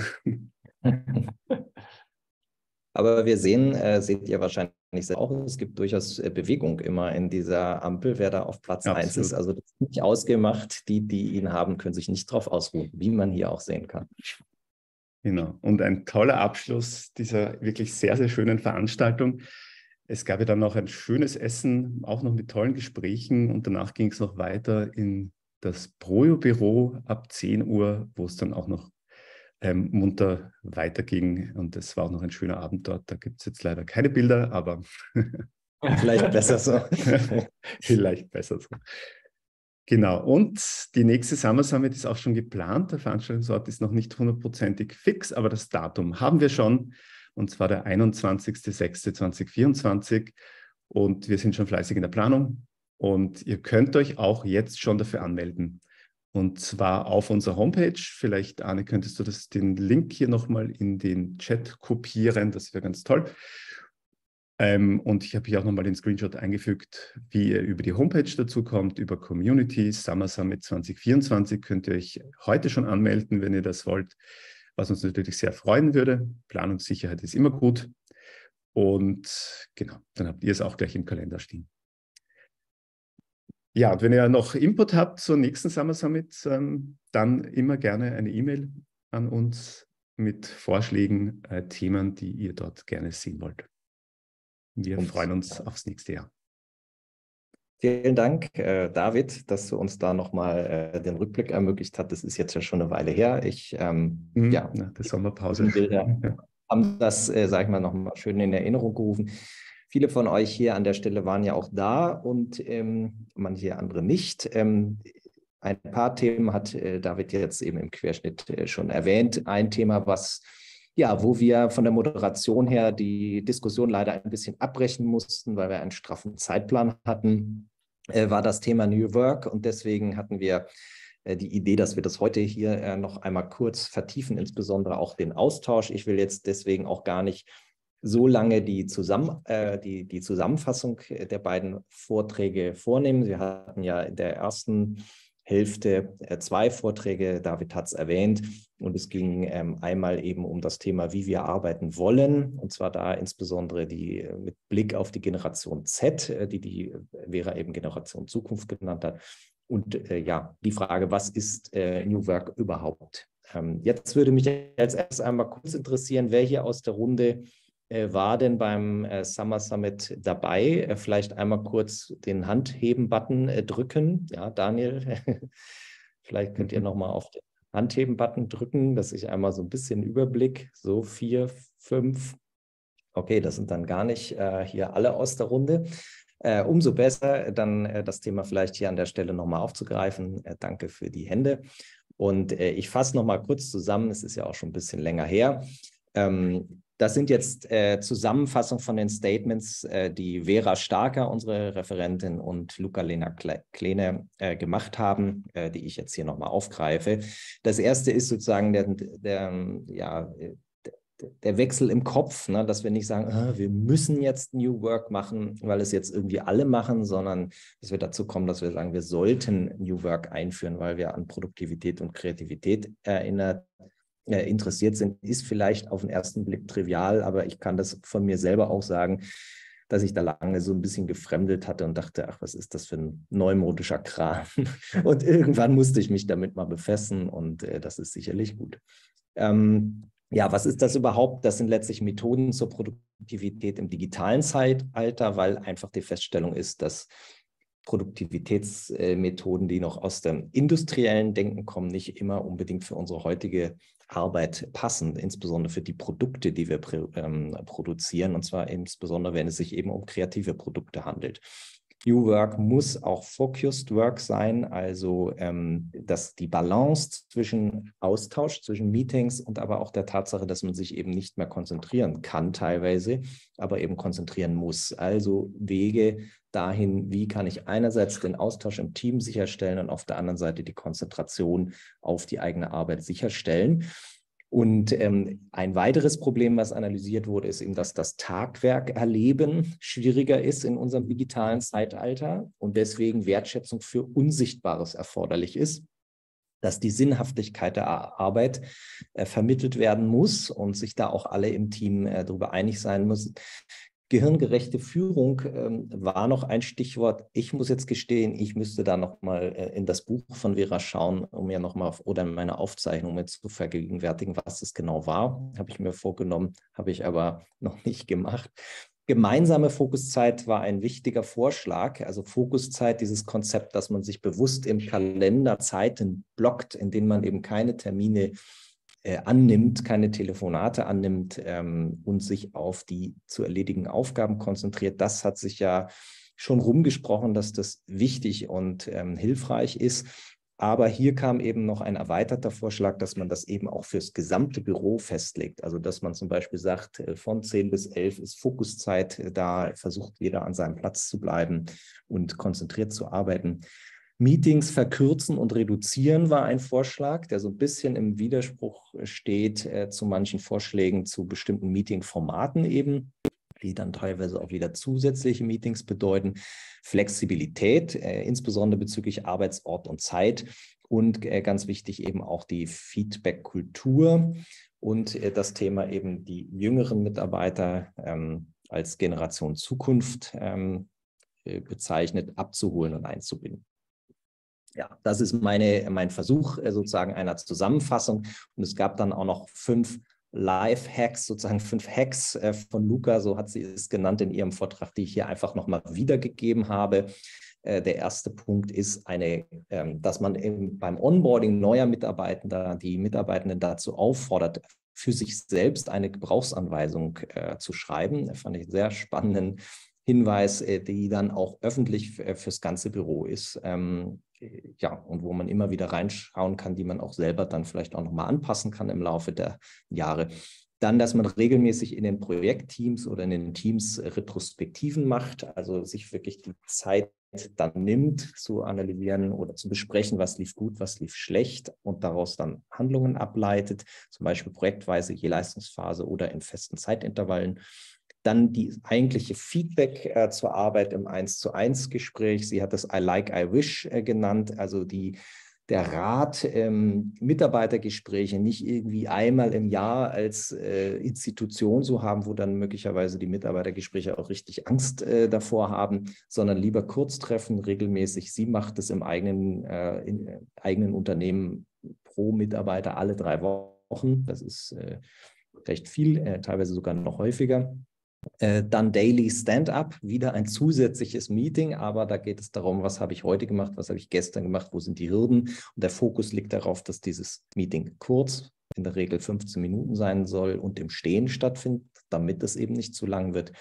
Aber wir sehen, äh, seht ihr wahrscheinlich auch, es gibt durchaus äh, Bewegung immer in dieser Ampel, wer da auf Platz eins ist. Also das ist nicht ausgemacht. Die, die ihn haben, können sich nicht drauf ausruhen, wie man hier auch sehen kann. Genau. Und ein toller Abschluss dieser wirklich sehr, sehr schönen Veranstaltung. Es gab ja dann noch ein schönes Essen, auch noch mit tollen Gesprächen. Und danach ging es noch weiter in das Projo-Büro ab zehn Uhr, wo es dann auch noch Ähm, munter weiterging und es war auch noch ein schöner Abend dort. Da gibt es jetzt leider keine Bilder, aber vielleicht besser so. Vielleicht besser so. Genau, und die nächste Summer Summit ist auch schon geplant. Der Veranstaltungsort ist noch nicht hundertprozentig fix, aber das Datum haben wir schon, und zwar der einundzwanzigster sechster zweitausendvierundzwanzig und wir sind schon fleißig in der Planung. Und ihr könnt euch auch jetzt schon dafür anmelden. Und zwar auf unserer Homepage. Vielleicht, Arne, könntest du das, den Link hier nochmal in den Chat kopieren. Das wäre ganz toll. Ähm, und ich habe hier auch nochmal den Screenshot eingefügt, wie ihr über die Homepage dazu kommt, über Community, Summer Summit zwanzig vierundzwanzig. Könnt ihr euch heute schon anmelden, wenn ihr das wollt, was uns natürlich sehr freuen würde. Planungssicherheit ist immer gut. Und genau, dann habt ihr es auch gleich im Kalender stehen. Ja, und wenn ihr noch Input habt zur nächsten Summer Summit, ähm, dann immer gerne eine E-Mail an uns mit Vorschlägen, äh, Themen, die ihr dort gerne sehen wollt. Wir und, freuen uns aufs nächste Jahr. Vielen Dank, äh, David, dass du uns da nochmal äh, den Rückblick ermöglicht hast. Das ist jetzt ja schon eine Weile her. Ich, ähm, mhm, ja, nach der Sommerpause. Bilder haben das, äh, sage ich mal, nochmal schön in Erinnerung gerufen. Viele von euch hier an der Stelle waren ja auch da und ähm, manche andere nicht. Ähm, ein paar Themen hat äh, David jetzt eben im Querschnitt äh, schon erwähnt. Ein Thema, was ja, wo wir von der Moderation her die Diskussion leider ein bisschen abbrechen mussten, weil wir einen straffen Zeitplan hatten, äh, war das Thema New Work. Und deswegen hatten wir äh, die Idee, dass wir das heute hier äh, noch einmal kurz vertiefen, insbesondere auch den Austausch. Ich will jetzt deswegen auch gar nicht so lange die, Zusammen, äh, die, die Zusammenfassung der beiden Vorträge vornehmen. Wir hatten ja in der ersten Hälfte äh, zwei Vorträge, David hat es erwähnt, und es ging ähm, einmal eben um das Thema, wie wir arbeiten wollen, und zwar da insbesondere die äh, mit Blick auf die Generation Z, äh, die die Vera eben Generation Zukunft genannt hat, und äh, ja, die Frage, was ist äh, New Work überhaupt? Ähm, jetzt würde mich als erstes einmal kurz interessieren, wer hier aus der Runde war denn beim äh, Summer Summit dabei? Äh, vielleicht einmal kurz den Handheben-Button äh, drücken. Ja, Daniel, vielleicht könnt ihr nochmal auf den Handheben-Button drücken, dass ich einmal so ein bisschen Überblick, so vier, fünf. Okay, das sind dann gar nicht äh, hier alle aus der Runde. Äh, umso besser, dann äh, das Thema vielleicht hier an der Stelle nochmal aufzugreifen. Äh, danke für die Hände. Und äh, ich fasse nochmal kurz zusammen, es ist ja auch schon ein bisschen länger her. Ähm, Das sind jetzt äh, Zusammenfassungen von den Statements, äh, die Vera Starker, unsere Referentin, und Luca-Lena Kleene äh, gemacht haben, äh, die ich jetzt hier nochmal aufgreife. Das erste ist sozusagen der, der, ja, der Wechsel im Kopf, ne? Dass wir nicht sagen, ah, wir müssen jetzt New Work machen, weil es jetzt irgendwie alle machen, sondern dass wir dazu kommen, dass wir sagen, wir sollten New Work einführen, weil wir an Produktivität und Kreativität erinnert Äh, interessiert sind, ist vielleicht auf den ersten Blick trivial, aber ich kann das von mir selber auch sagen, dass ich da lange so ein bisschen gefremdelt hatte und dachte, ach, was ist das für ein neumodischer Kram? Und irgendwann musste ich mich damit mal befassen, und äh, das ist sicherlich gut. Ähm, ja, was ist das überhaupt? Das sind letztlich Methoden zur Produktivität im digitalen Zeitalter, weil einfach die Feststellung ist, dass Produktivitätsmethoden, die noch aus dem industriellen Denken kommen, nicht immer unbedingt für unsere heutige Arbeit passen, insbesondere für die Produkte, die wir ähm, produzieren, und zwar insbesondere, wenn es sich eben um kreative Produkte handelt. New Work muss auch Focused Work sein, also ähm, dass die Balance zwischen Austausch, zwischen Meetings und aber auch der Tatsache, dass man sich eben nicht mehr konzentrieren kann teilweise, aber eben konzentrieren muss. Also Wege dahin, wie kann ich einerseits den Austausch im Team sicherstellen und auf der anderen Seite die Konzentration auf die eigene Arbeit sicherstellen. Und ähm, ein weiteres Problem, was analysiert wurde, ist eben, dass das Tagwerkerleben schwieriger ist in unserem digitalen Zeitalter und deswegen Wertschätzung für Unsichtbares erforderlich ist, dass die Sinnhaftigkeit der Arbeit äh, vermittelt werden muss und sich da auch alle im Team äh, darüber einig sein müssen. Gehirngerechte Führung ähm, war noch ein Stichwort. Ich muss jetzt gestehen, ich müsste da nochmal äh, in das Buch von Vera schauen, um mir nochmal oder in meine Aufzeichnung mit zu vergegenwärtigen, was es genau war. Habe ich mir vorgenommen, habe ich aber noch nicht gemacht. Gemeinsame Fokuszeit war ein wichtiger Vorschlag. Also Fokuszeit, dieses Konzept, dass man sich bewusst im Kalender Zeiten blockt, in denen man eben keine Termine Äh, annimmt, keine Telefonate annimmt ähm, und sich auf die zu erledigenden Aufgaben konzentriert. Das hat sich ja schon rumgesprochen, dass das wichtig und ähm, hilfreich ist. Aber hier kam eben noch ein erweiterter Vorschlag, dass man das eben auch fürs gesamte Büro festlegt. Also dass man zum Beispiel sagt, von zehn bis elf ist Fokuszeit, da versucht jeder an seinem Platz zu bleiben und konzentriert zu arbeiten. Meetings verkürzen und reduzieren war ein Vorschlag, der so ein bisschen im Widerspruch steht äh, zu manchen Vorschlägen zu bestimmten Meetingformaten eben, die dann teilweise auch wieder zusätzliche Meetings bedeuten. Flexibilität, äh, insbesondere bezüglich Arbeitsort und Zeit und äh, ganz wichtig eben auch die Feedback-Kultur und äh, das Thema eben die jüngeren Mitarbeiter ähm, als Generation Zukunft ähm, äh, bezeichnet, abzuholen und einzubinden. Ja, das ist meine, mein Versuch äh, sozusagen einer Zusammenfassung und es gab dann auch noch fünf Live-Hacks, sozusagen fünf Hacks äh, von Luca, so hat sie es genannt in ihrem Vortrag, die ich hier einfach nochmal wiedergegeben habe. Äh, der erste Punkt ist, eine, ähm, dass man im, beim Onboarding neuer Mitarbeitender die Mitarbeitenden dazu auffordert, für sich selbst eine Gebrauchsanweisung äh, zu schreiben. Das fand ich einen sehr spannenden Hinweis, äh, die dann auch öffentlich äh, fürs ganze Büro ist. Ähm, ja, und wo man immer wieder reinschauen kann, die man auch selber dann vielleicht auch nochmal anpassen kann im Laufe der Jahre. Dann, dass man regelmäßig in den Projektteams oder in den Teams Retrospektiven macht, also sich wirklich die Zeit dann nimmt, zu analysieren oder zu besprechen, was lief gut, was lief schlecht und daraus dann Handlungen ableitet, zum Beispiel projektweise je Leistungsphase oder in festen Zeitintervallen. Dann die eigentliche Feedback äh, zur Arbeit im eins zu eins Gespräch. Sie hat das I like, I wish äh, genannt, also die, der Rat, ähm, Mitarbeitergespräche nicht irgendwie einmal im Jahr als äh, Institution zu haben, wo dann möglicherweise die Mitarbeitergespräche auch richtig Angst äh, davor haben, sondern lieber Kurztreffen regelmäßig. Sie macht es im eigenen, äh, in, äh, eigenen Unternehmen pro Mitarbeiter alle drei Wochen. Das ist äh, recht viel, äh, teilweise sogar noch häufiger. Äh, dann Daily Stand-up, wieder ein zusätzliches Meeting, aber da geht es darum, was habe ich heute gemacht, was habe ich gestern gemacht, wo sind die Hürden? Und der Fokus liegt darauf, dass dieses Meeting kurz, in der Regel fünfzehn Minuten sein soll und im Stehen stattfindet, damit es eben nicht zu lang wird.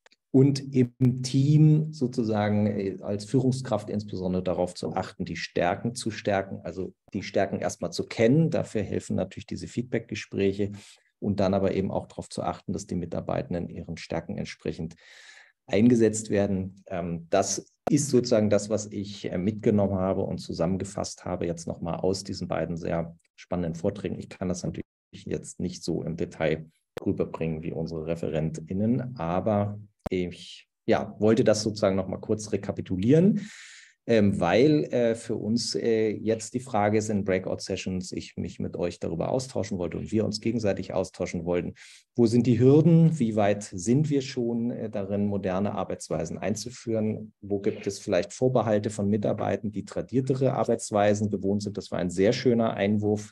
Und im Team sozusagen als Führungskraft insbesondere darauf zu achten, die Stärken zu stärken, also die Stärken erstmal zu kennen. Dafür helfen natürlich diese Feedback-Gespräche. Und dann aber eben auch darauf zu achten, dass die Mitarbeitenden ihren Stärken entsprechend eingesetzt werden. Das ist sozusagen das, was ich mitgenommen habe und zusammengefasst habe, jetzt nochmal aus diesen beiden sehr spannenden Vorträgen. Ich kann das natürlich jetzt nicht so im Detail rüberbringen wie unsere ReferentInnen, aber ich ja, wollte das sozusagen nochmal kurz rekapitulieren. Ähm, weil äh, für uns äh, jetzt die Frage ist in Breakout-Sessions, ich mich mit euch darüber austauschen wollte und wir uns gegenseitig austauschen wollten, wo sind die Hürden, wie weit sind wir schon äh, darin, moderne Arbeitsweisen einzuführen, wo gibt es vielleicht Vorbehalte von Mitarbeitern, die tradiertere Arbeitsweisen gewohnt sind. Das war ein sehr schöner Einwurf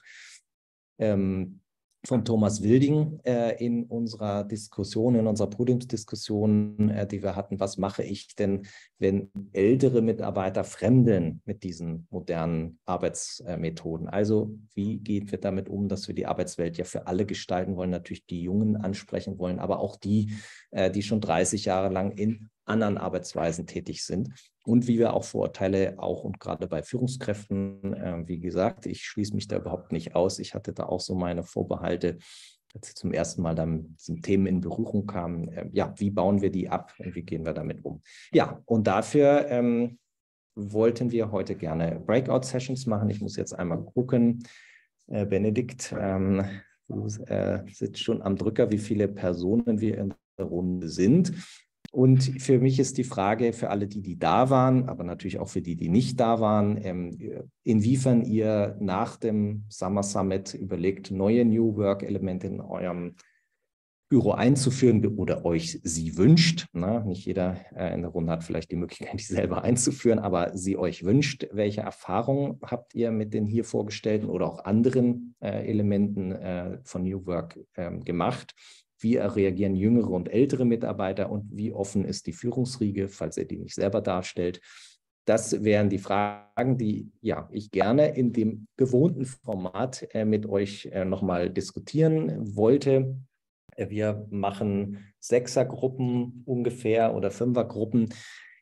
ähm, von Thomas Wilding äh, in unserer Diskussion, in unserer Podiumsdiskussion, äh, die wir hatten. Was mache ich denn, wenn ältere Mitarbeiter fremdeln mit diesen modernen Arbeitsmethoden? Also wie gehen wir damit um, dass wir die Arbeitswelt ja für alle gestalten wollen, natürlich die Jungen ansprechen wollen, aber auch die, äh, die schon dreißig Jahre lang in anderen Arbeitsweisen tätig sind und wie wir auch Vorurteile auch und gerade bei Führungskräften, äh, wie gesagt, ich schließe mich da überhaupt nicht aus. Ich hatte da auch so meine Vorbehalte, als ich zum ersten Mal dann mit diesen Themen in Berührung kam. Äh, ja, wie bauen wir die ab und wie gehen wir damit um? Ja, und dafür ähm, wollten wir heute gerne Breakout-Sessions machen. Ich muss jetzt einmal gucken, äh, Benedikt, ähm, du äh, sitzt schon am Drücker, wie viele Personen wir in der Runde sind. Und für mich ist die Frage, für alle die, die da waren, aber natürlich auch für die, die nicht da waren, inwiefern ihr nach dem Summer Summit überlegt, neue New Work-Elemente in eurem Büro einzuführen oder euch sie wünscht. Na, nicht jeder in der Runde hat vielleicht die Möglichkeit, die selber einzuführen, aber sie euch wünscht. Welche Erfahrungen habt ihr mit den hier vorgestellten oder auch anderen äh, Elementen äh, von New Work äh, gemacht? Wie reagieren jüngere und ältere Mitarbeiter und wie offen ist die Führungsriege, falls ihr die nicht selber darstellt? Das wären die Fragen, die ja, ich gerne in dem gewohnten Format äh, mit euch äh, nochmal diskutieren wollte. Wir machen Sechsergruppen ungefähr oder Fünfergruppen.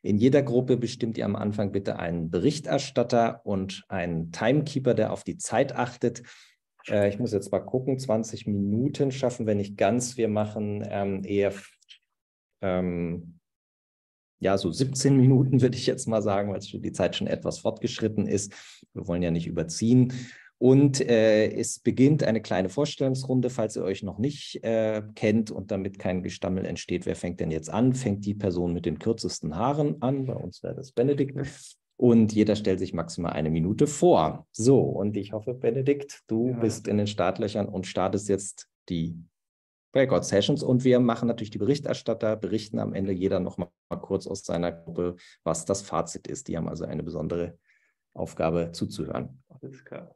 In jeder Gruppe bestimmt ihr am Anfang bitte einen Berichterstatter und einen Timekeeper, der auf die Zeit achtet. Äh, ich muss jetzt mal gucken, zwanzig Minuten schaffen wir nicht ganz. Wir machen ähm, eher ähm, ja, so siebzehn Minuten würde ich jetzt mal sagen, weil die Zeit schon etwas fortgeschritten ist. Wir wollen ja nicht überziehen. Und äh, es beginnt eine kleine Vorstellungsrunde, falls ihr euch noch nicht äh, kennt und damit kein Gestammel entsteht. Wer fängt denn jetzt an? Fängt die Person mit den kürzesten Haaren an? Bei uns wäre das Benedikt. Und jeder stellt sich maximal eine Minute vor. So, und ich hoffe, Benedikt, du ja. bist in den Startlöchern und startest jetzt die Breakout Sessions, und wir machen natürlich die Berichterstatter, berichten am Ende jeder noch mal kurz aus seiner Gruppe, was das Fazit ist. Die haben also eine besondere Aufgabe zuzuhören. Alles klar.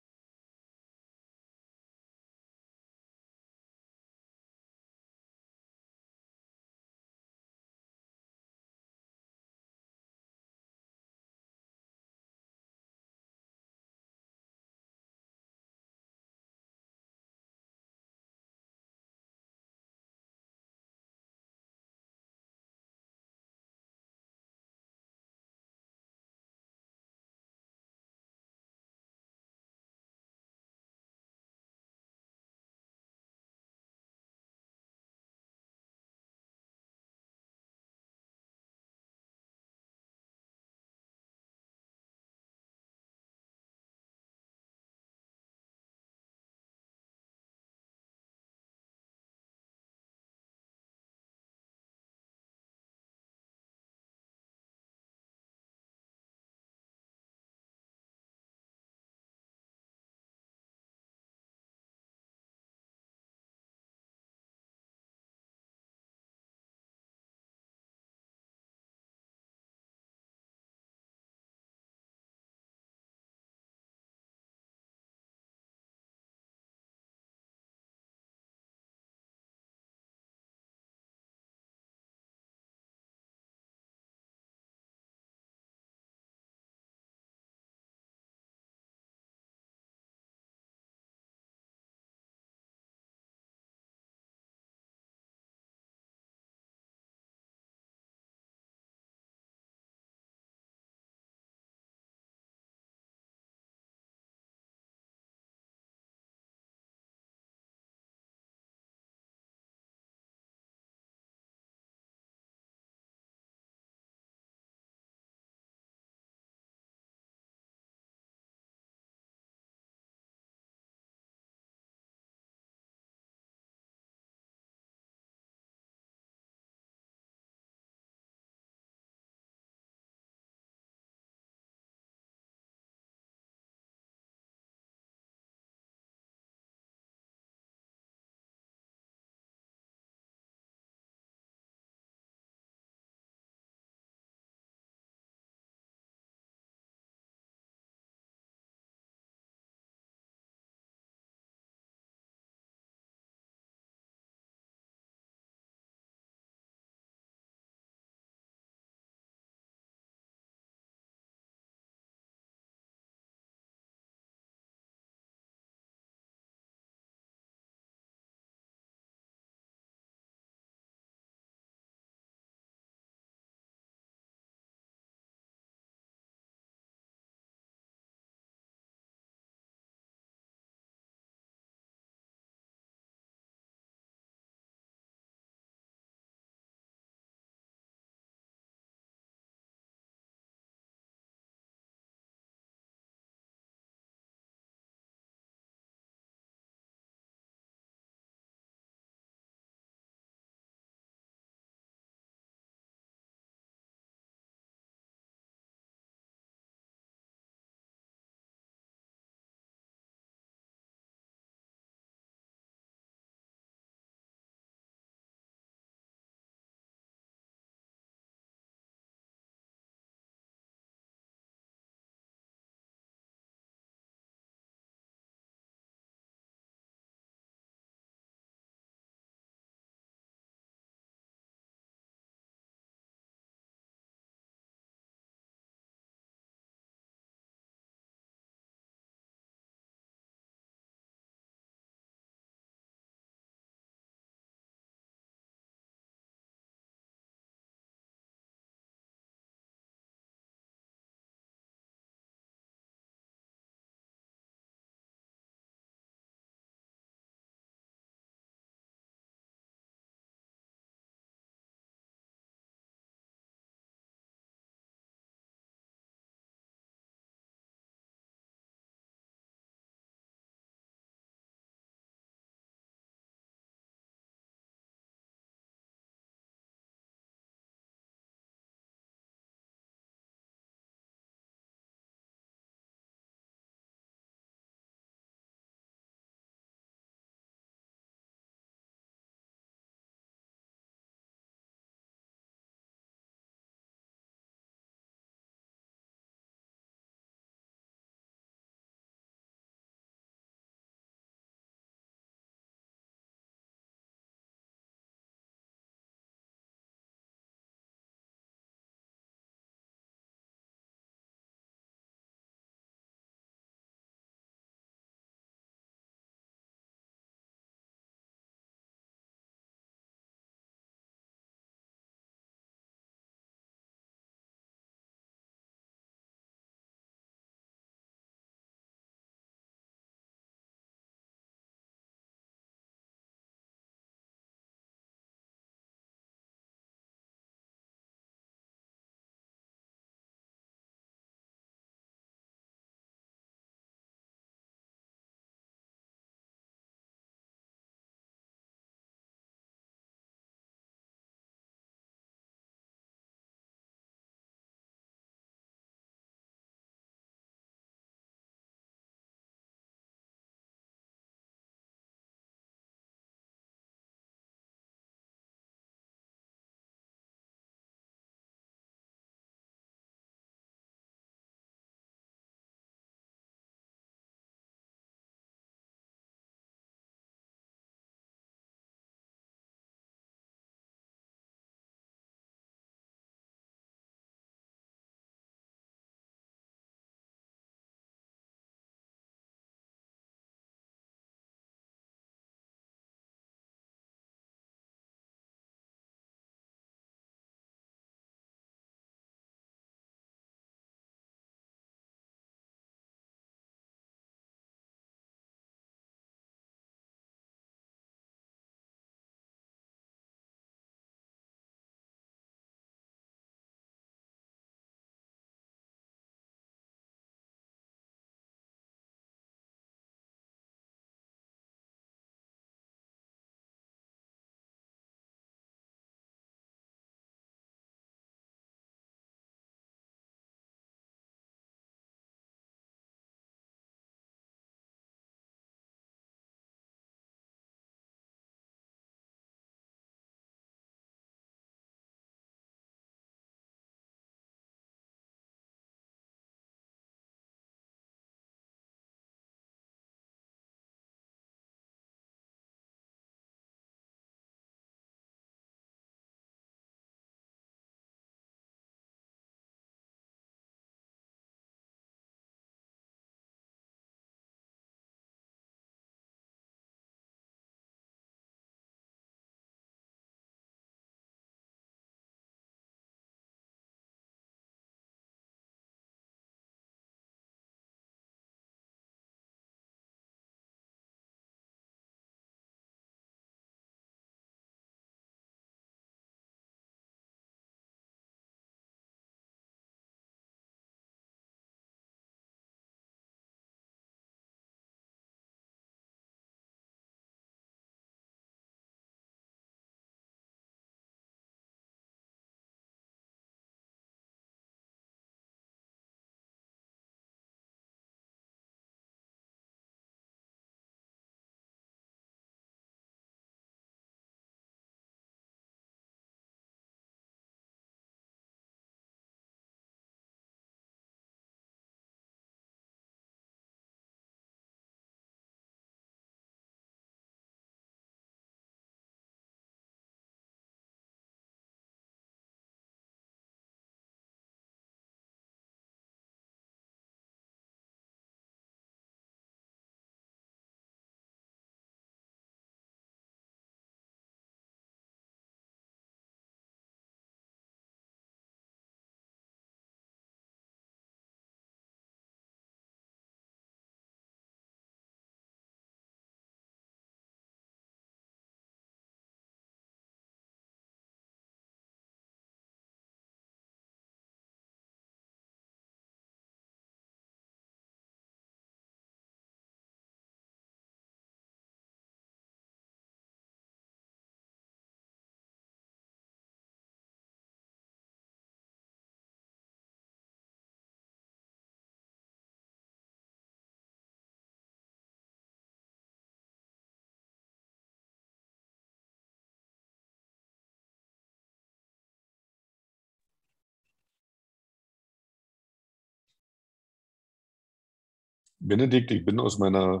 Benedikt, ich bin aus meiner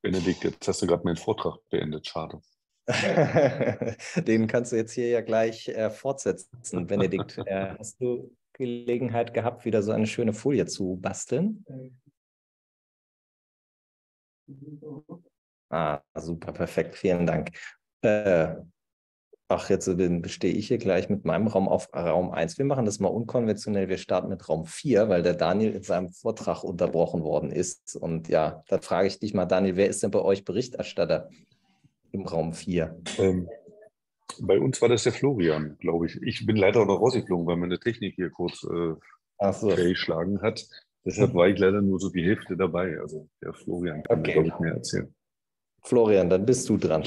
Benedikt, jetzt hast du gerade meinen Vortrag beendet, schade. Den kannst du jetzt hier ja gleich äh, fortsetzen, Benedikt. Äh, hast du Gelegenheit gehabt, wieder so eine schöne Folie zu basteln? Ah, super, perfekt, vielen Dank. Äh, ach, jetzt stehe ich hier gleich mit meinem Raum auf Raum eins. Wir machen das mal unkonventionell. Wir starten mit Raum vier, weil der Daniel in seinem Vortrag unterbrochen worden ist. Und ja, da frage ich dich mal, Daniel, wer ist denn bei euch Berichterstatter im Raum vier? Ähm, bei uns war das der Florian, glaube ich. Ich bin leider auch noch rausgeflogen, weil meine Technik hier kurz äh, Ach so. fehlgeschlagen hat. Deshalb war ich leider nur so die Hälfte dabei. Also der Florian kann Okay. mir, glaube ich, mehr erzählen. Florian, dann bist du dran.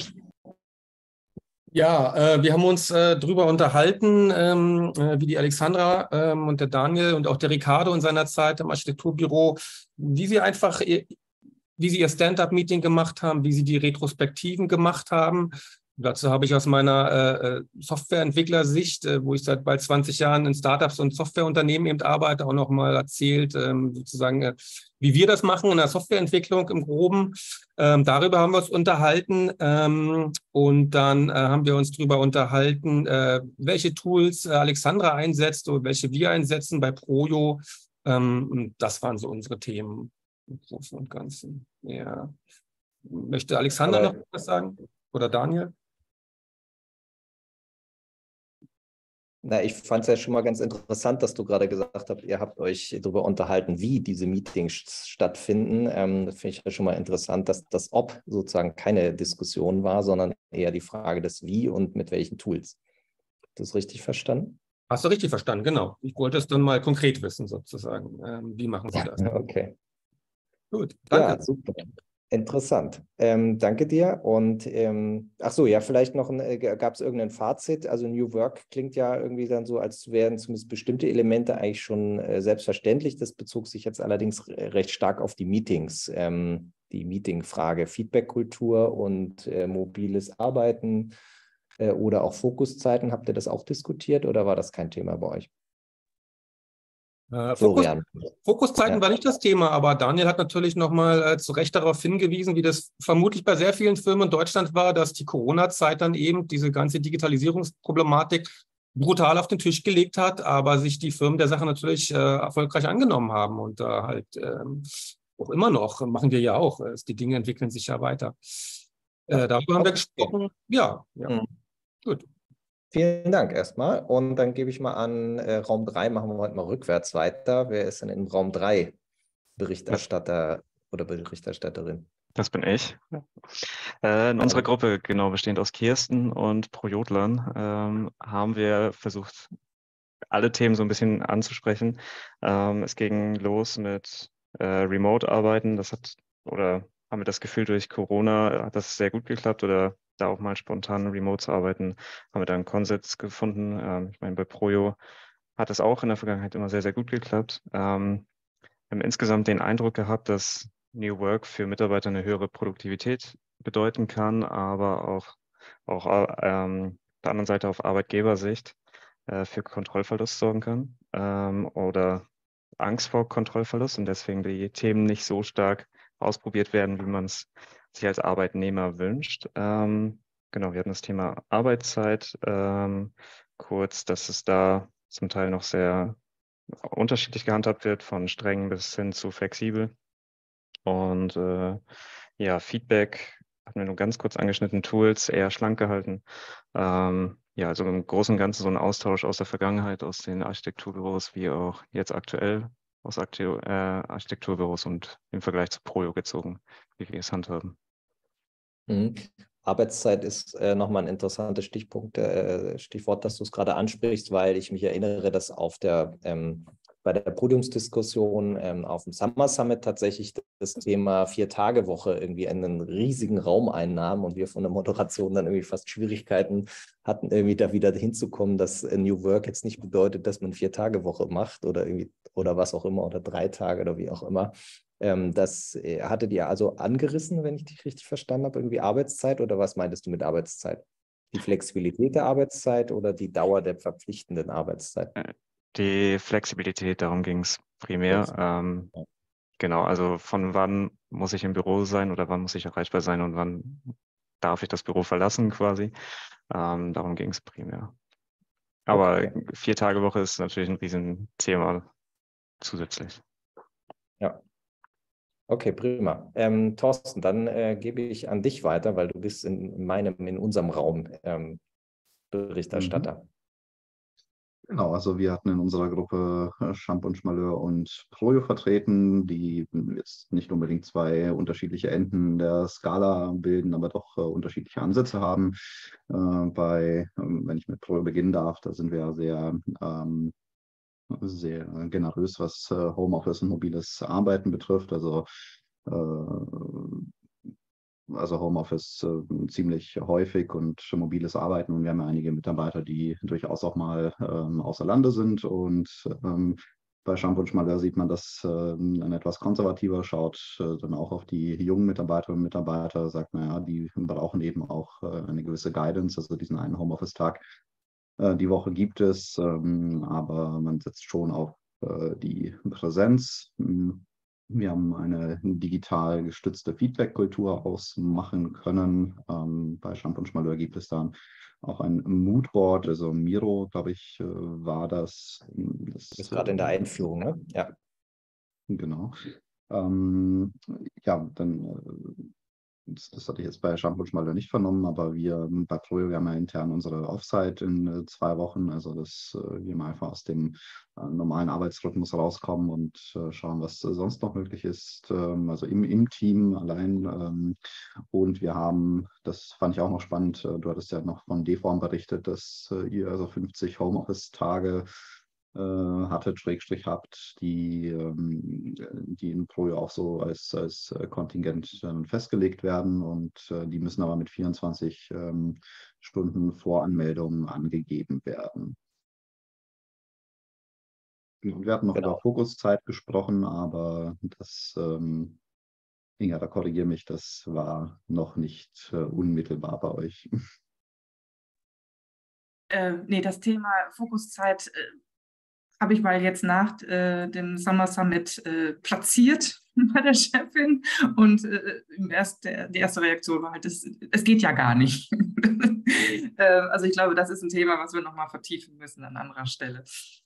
Ja, äh, wir haben uns äh, darüber unterhalten, ähm, äh, wie die Alexandra ähm, und der Daniel und auch der Ricardo in seiner Zeit im Architekturbüro, wie sie einfach, ihr, wie sie ihr Stand-up-Meeting gemacht haben, wie sie die Retrospektiven gemacht haben. Dazu habe ich aus meiner äh, Softwareentwicklersicht, äh, wo ich seit bald zwanzig Jahren in Startups und Softwareunternehmen eben arbeite, auch noch mal erzählt, ähm, sozusagen, äh, wie wir das machen in der Softwareentwicklung im Groben. Ähm, darüber haben wir uns unterhalten ähm, und dann äh, haben wir uns darüber unterhalten, äh, welche Tools äh, Alexandra einsetzt und welche wir einsetzen bei Projo. Ähm, und das waren so unsere Themen im Großen und Ganzen. Ja. Möchte Alexandra Aber noch was sagen? Oder Daniel? Na, ich fand es ja schon mal ganz interessant, dass du gerade gesagt hast, ihr habt euch darüber unterhalten, wie diese Meetings stattfinden. Ähm, das finde ich ja schon mal interessant, dass das Ob sozusagen keine Diskussion war, sondern eher die Frage des Wie und mit welchen Tools. Hast du das richtig verstanden? Hast du richtig verstanden, genau. Ich wollte es dann mal konkret wissen, sozusagen. Ähm, wie machen Sie das? Okay. Gut, danke. Ja, super. Interessant. Ähm, danke dir. Und ähm, ach so, ja, vielleicht noch ein, gab es irgendein Fazit? Also New Work klingt ja irgendwie dann so, als wären zumindest bestimmte Elemente eigentlich schon äh, selbstverständlich. Das bezog sich jetzt allerdings recht stark auf die Meetings, ähm, die Meeting-Frage, Feedback-Kultur und äh, mobiles Arbeiten äh, oder auch Fokuszeiten. Habt ihr das auch diskutiert oder war das kein Thema bei euch? Äh, Fokus, Florian. Fokuszeiten Ja. war nicht das Thema, aber Daniel hat natürlich nochmal äh, zu Recht darauf hingewiesen, wie das vermutlich bei sehr vielen Firmen in Deutschland war, dass die Corona-Zeit dann eben diese ganze Digitalisierungsproblematik brutal auf den Tisch gelegt hat, aber sich die Firmen der Sache natürlich äh, erfolgreich angenommen haben und äh, halt ähm, auch immer noch, machen wir ja auch, äh, die Dinge entwickeln sich ja weiter. Äh, darüber haben wir gesprochen. Ja, ja. Mhm. Gut. Vielen Dank erstmal. Und dann gebe ich mal an äh, Raum drei, machen wir heute mal rückwärts weiter. Wer ist denn in Raum drei Berichterstatter oder Berichterstatterin? Das bin ich. Äh, in unserer Gruppe, genau bestehend aus Kirsten und Projodlern, ähm, haben wir versucht, alle Themen so ein bisschen anzusprechen. Ähm, es ging los mit äh, Remote-Arbeiten. Das hat, oder haben wir das Gefühl, durch Corona hat das sehr gut geklappt oder da auch mal spontan remote zu arbeiten, haben wir da einen Konsens gefunden. Ähm, ich meine, bei Projo hat das auch in der Vergangenheit immer sehr, sehr gut geklappt. Ähm, wir haben insgesamt den Eindruck gehabt, dass New Work für Mitarbeiter eine höhere Produktivität bedeuten kann, aber auch, auch ähm, auf der anderen Seite auf Arbeitgebersicht äh, für Kontrollverlust sorgen kann ähm, oder Angst vor Kontrollverlust und deswegen die Themen nicht so stark ausprobiert werden, wie man es sich als Arbeitnehmer wünscht. Ähm, genau, wir hatten das Thema Arbeitszeit ähm, kurz, dass es da zum Teil noch sehr unterschiedlich gehandhabt wird, von streng bis hin zu flexibel. Und äh, ja, Feedback hatten wir nur ganz kurz angeschnitten, Tools eher schlank gehalten. Ähm, ja, also im Großen und Ganzen so ein Austausch aus der Vergangenheit, aus den Architekturbüros, wie auch jetzt aktuell aus Aktu äh, Architekturbüros und im Vergleich zu Projo gezogen, wie wir es handhaben. Mhm. Arbeitszeit ist äh, nochmal ein interessantes Stichpunkt, äh, Stichwort, dass du es gerade ansprichst, weil ich mich erinnere, dass auf der, ähm, bei der Podiumsdiskussion ähm, auf dem Summer Summit tatsächlich das Thema Vier-Tage-Woche irgendwie einen riesigen Raum einnahm und wir von der Moderation dann irgendwie fast Schwierigkeiten hatten, irgendwie da wieder hinzukommen, dass New Work jetzt nicht bedeutet, dass man Vier-Tage-Woche macht oder irgendwie oder was auch immer oder drei Tage oder wie auch immer. Ähm, das äh, hattet ihr also angerissen, wenn ich dich richtig verstanden habe, irgendwie Arbeitszeit oder was meintest du mit Arbeitszeit? Die Flexibilität der Arbeitszeit oder die Dauer der verpflichtenden Arbeitszeit? Die Flexibilität, darum ging es primär. Ähm, genau, also von wann muss ich im Büro sein oder wann muss ich erreichbar sein und wann darf ich das Büro verlassen quasi. Ähm, darum ging es primär. Aber Okay. vier Tage Woche ist natürlich ein Riesenthema zusätzlich. Ja. Okay, prima. Ähm, Thorsten, dann äh, gebe ich an dich weiter, weil du bist in meinem, in unserem Raum ähm, Berichterstatter. Mhm. Genau, also wir hatten in unserer Gruppe Champ und Schmaleur und Projo vertreten, die jetzt nicht unbedingt zwei unterschiedliche Enden der Skala bilden, aber doch äh, unterschiedliche Ansätze haben. Äh, bei, ähm, wenn ich mit Projo beginnen darf, da sind wir ja sehr, ähm, sehr generös, was äh, Homeoffice und mobiles Arbeiten betrifft. Also äh, Also Homeoffice äh, ziemlich häufig und mobiles Arbeiten. Und wir haben ja einige Mitarbeiter, die durchaus auch mal ähm, außer Lande sind. Und ähm, bei Champ und Schmaleur sieht man das äh, dann etwas konservativer, schaut äh, dann auch auf die jungen Mitarbeiterinnen und Mitarbeiter, sagt, naja, die brauchen eben auch äh, eine gewisse Guidance. Also diesen einen Homeoffice-Tag äh, die Woche gibt es, ähm, aber man setzt schon auf äh, die Präsenz. Wir haben eine digital gestützte Feedback-Kultur ausmachen können. Ähm, bei Champ und Schmaleur gibt es dann auch ein Moodboard, also Miro, glaube ich, äh, war das. Das ist gerade in der Einführung, ne? Ja. Genau. Ähm, ja, dann, äh, das, das hatte ich jetzt bei Champ und Schmaleur nicht vernommen, aber wir bei Projo, wir haben ja intern unsere Offsite in äh, zwei Wochen, also dass äh, wir mal einfach aus dem äh, normalen Arbeitsrhythmus rauskommen und äh, schauen, was äh, sonst noch möglich ist, ähm, also im, im Team allein. Ähm, und wir haben, das fand ich auch noch spannend, äh, du hattest ja noch von D-Form berichtet, dass äh, ihr also fünfzig Homeoffice-Tage hattet, Schrägstrich habt, die, ähm, die in Projo auch so als, als Kontingent dann festgelegt werden und äh, die müssen aber mit vierundzwanzig ähm, Stunden Voranmeldung angegeben werden. Und wir hatten noch Genau. über Fokuszeit gesprochen, aber das, ähm, Inga, da korrigiere mich, das war noch nicht äh, unmittelbar bei euch. Äh, nee, das Thema Fokuszeit äh, habe ich mal jetzt nach äh, dem Summer Summit äh, platziert bei der Chefin und äh, im erst, der, die erste Reaktion war halt, es, es geht ja gar nicht. äh, also ich glaube, das ist ein Thema, was wir nochmal vertiefen müssen an anderer Stelle.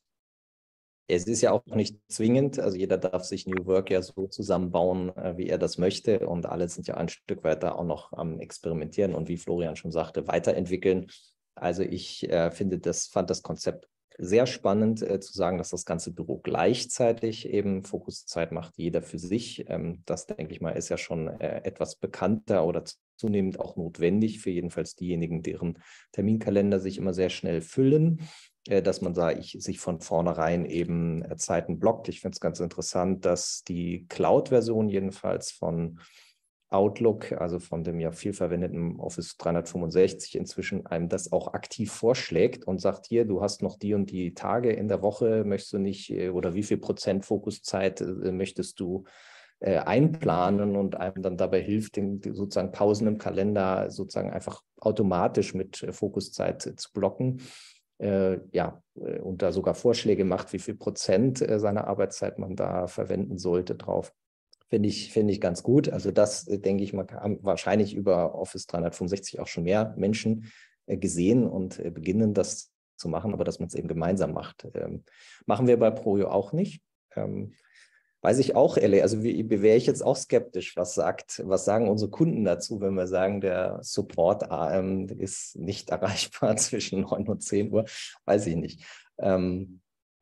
Es ist ja auch nicht zwingend, also jeder darf sich New Work ja so zusammenbauen, äh, wie er das möchte und alle sind ja ein Stück weiter auch noch am Experimentieren und wie Florian schon sagte, weiterentwickeln. Also ich äh, finde das, fand das Konzept sehr spannend äh, zu sagen, dass das ganze Büro gleichzeitig eben Fokuszeit macht, jeder für sich. Ähm, das, denke ich mal, ist ja schon äh, etwas bekannter oder zunehmend auch notwendig für jedenfalls diejenigen, deren Terminkalender sich immer sehr schnell füllen, äh, dass man da ich, sich von vornherein eben äh, Zeiten blockt. Ich finde es ganz interessant, dass die Cloud-Version jedenfalls von Outlook, also von dem ja viel verwendeten Office dreihundertfünfundsechzig, inzwischen einem das auch aktiv vorschlägt und sagt, hier, du hast noch die und die Tage in der Woche, möchtest du nicht, oder wie viel Prozent Fokuszeit äh, möchtest du äh, einplanen und einem dann dabei hilft, den, sozusagen Pausen im Kalender sozusagen einfach automatisch mit äh, Fokuszeit äh, zu blocken. Äh, ja, äh, und da sogar Vorschläge macht, wie viel Prozent äh, seiner Arbeitszeit man da verwenden sollte drauf. Finde ich, finde ich ganz gut. Also das, denke ich, man kann wahrscheinlich über Office dreihundertfünfundsechzig auch schon mehr Menschen äh, gesehen und äh, beginnen, das zu machen, aber dass man es eben gemeinsam macht. Ähm, machen wir bei Projo auch nicht. Ähm, weiß ich auch, ehrlich, also wie, wäre ich jetzt auch skeptisch, was sagt, was sagen unsere Kunden dazu, wenn wir sagen, der Support ähm, ist nicht erreichbar zwischen neun und zehn Uhr, weiß ich nicht. Ähm,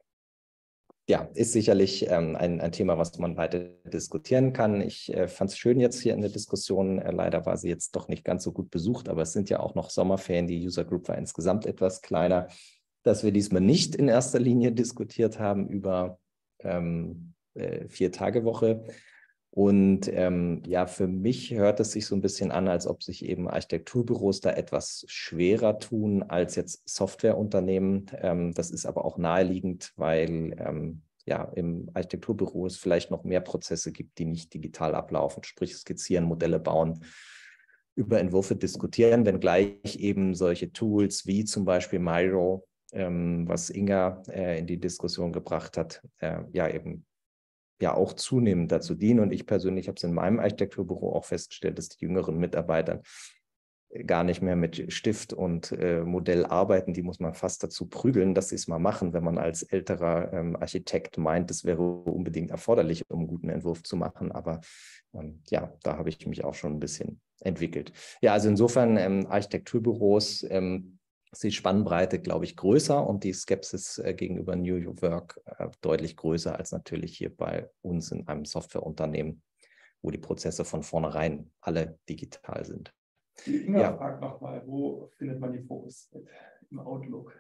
Ja, ist sicherlich ähm, ein, ein Thema, was man weiter diskutieren kann. Ich äh, fand es schön jetzt hier in der Diskussion. Äh, leider war sie jetzt doch nicht ganz so gut besucht, aber es sind ja auch noch Sommerferien. Die User Group war insgesamt etwas kleiner, dass wir diesmal nicht in erster Linie diskutiert haben über ähm, äh, Vier-Tage-Woche. Und ähm, ja, für mich hört es sich so ein bisschen an, als ob sich eben Architekturbüros da etwas schwerer tun als jetzt Softwareunternehmen. Ähm, das ist aber auch naheliegend, weil ähm, ja, im Architekturbüro es vielleicht noch mehr Prozesse gibt, die nicht digital ablaufen, sprich skizzieren, Modelle bauen, über Entwürfe diskutieren, wenngleich eben solche Tools wie zum Beispiel Miro, ähm, was Inga äh, in die Diskussion gebracht hat, äh, ja eben ja auch zunehmend dazu dienen. Und ich persönlich habe es in meinem Architekturbüro auch festgestellt, dass die jüngeren Mitarbeiter gar nicht mehr mit Stift und äh, Modell arbeiten. Die muss man fast dazu prügeln, dass sie es mal machen, wenn man als älterer ähm, Architekt meint, es wäre unbedingt erforderlich, um einen guten Entwurf zu machen. Aber ähm, ja, da habe ich mich auch schon ein bisschen entwickelt. Ja, also insofern ähm, Architekturbüros, ähm, ist die Spannbreite, glaube ich, größer und die Skepsis äh, gegenüber New Work äh, deutlich größer als natürlich hier bei uns in einem Softwareunternehmen, wo die Prozesse von vornherein alle digital sind. Die Inga Ja. fragt nochmal, wo findet man die Fokus im Outlook?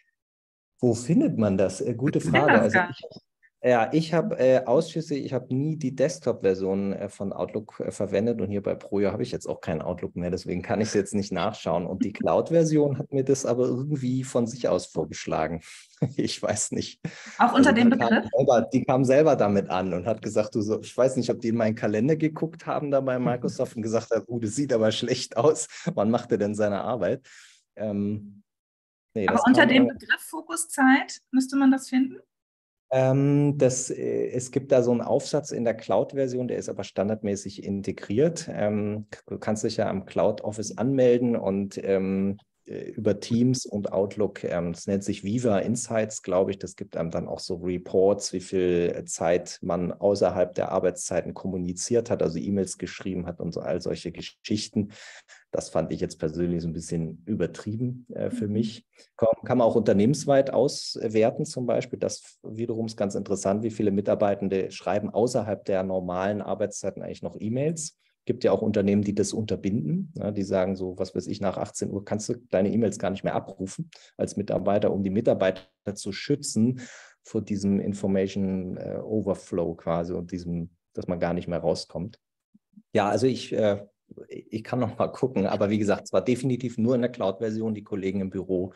Wo findet man das? Äh, gute Frage. Also ich, ja, ich habe äh, Ausschüsse, ich habe nie die Desktop-Version äh, von Outlook äh, verwendet und hier bei Projo habe ich jetzt auch keinen Outlook mehr, deswegen kann ich es jetzt nicht nachschauen. Und die Cloud-Version hat mir das aber irgendwie von sich aus vorgeschlagen. Ich weiß nicht. Auch unter Also dem die kam Begriff? selber, die kam selber damit an und hat gesagt, du so, ich weiß nicht, ob die in meinen Kalender geguckt haben da bei Microsoft und gesagt haben, uh, das sieht aber schlecht aus. Wann macht er denn seine Arbeit? Ähm, nee, Aber das unter kam dem irgendwie- Begriff Fokuszeit müsste man das finden? Ähm, das, äh, es gibt da so einen Aufsatz in der Cloud-Version, der ist aber standardmäßig integriert. Ähm, du kannst dich ja am Cloud Office anmelden und ähm, äh, über Teams und Outlook, ähm, das nennt sich Viva Insights, glaube ich, das gibt einem dann auch so Reports, wie viel Zeit man außerhalb der Arbeitszeiten kommuniziert hat, also E-Mails geschrieben hat und so all solche Geschichten. Das fand ich jetzt persönlich so ein bisschen übertrieben äh, für mich. Kann, kann man auch unternehmensweit auswerten zum Beispiel. Das wiederum ist ganz interessant, wie viele Mitarbeitende schreiben außerhalb der normalen Arbeitszeiten eigentlich noch E-Mails. Es gibt ja auch Unternehmen, die das unterbinden. Ja, die sagen so, was weiß ich, nach achtzehn Uhr kannst du deine E-Mails gar nicht mehr abrufen als Mitarbeiter, um die Mitarbeiter zu schützen vor diesem Information äh, Overflow quasi und diesem, dass man gar nicht mehr rauskommt. Ja, also ich... Äh, Ich kann noch mal gucken, aber wie gesagt, es war definitiv nur in der Cloud-Version. Die Kollegen im Büro,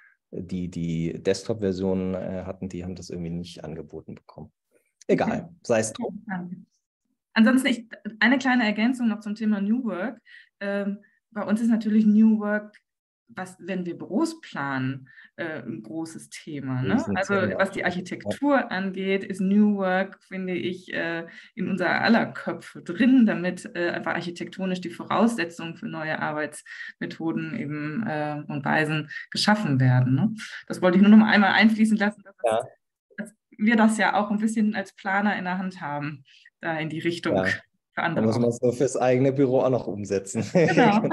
die die Desktop-Version äh, hatten, die haben das irgendwie nicht angeboten bekommen. Egal, sei es drum. Ansonsten ich, eine kleine Ergänzung noch zum Thema New Work. Ähm, bei uns ist natürlich New Work, was, wenn wir Büros planen, äh, ein großes Thema. Ne? Also was die Architektur angeht, ist New Work, finde ich, äh, in unser aller Köpfe drin, damit äh, einfach architektonisch die Voraussetzungen für neue Arbeitsmethoden eben äh, und Weisen geschaffen werden. Ne? Das wollte ich nur noch mal einmal einfließen lassen, dass, Ja. das, dass wir das ja auch ein bisschen als Planer in der Hand haben, da in die Richtung Ja. für Da andere. muss man es nur fürs eigene Büro auch noch umsetzen. Genau.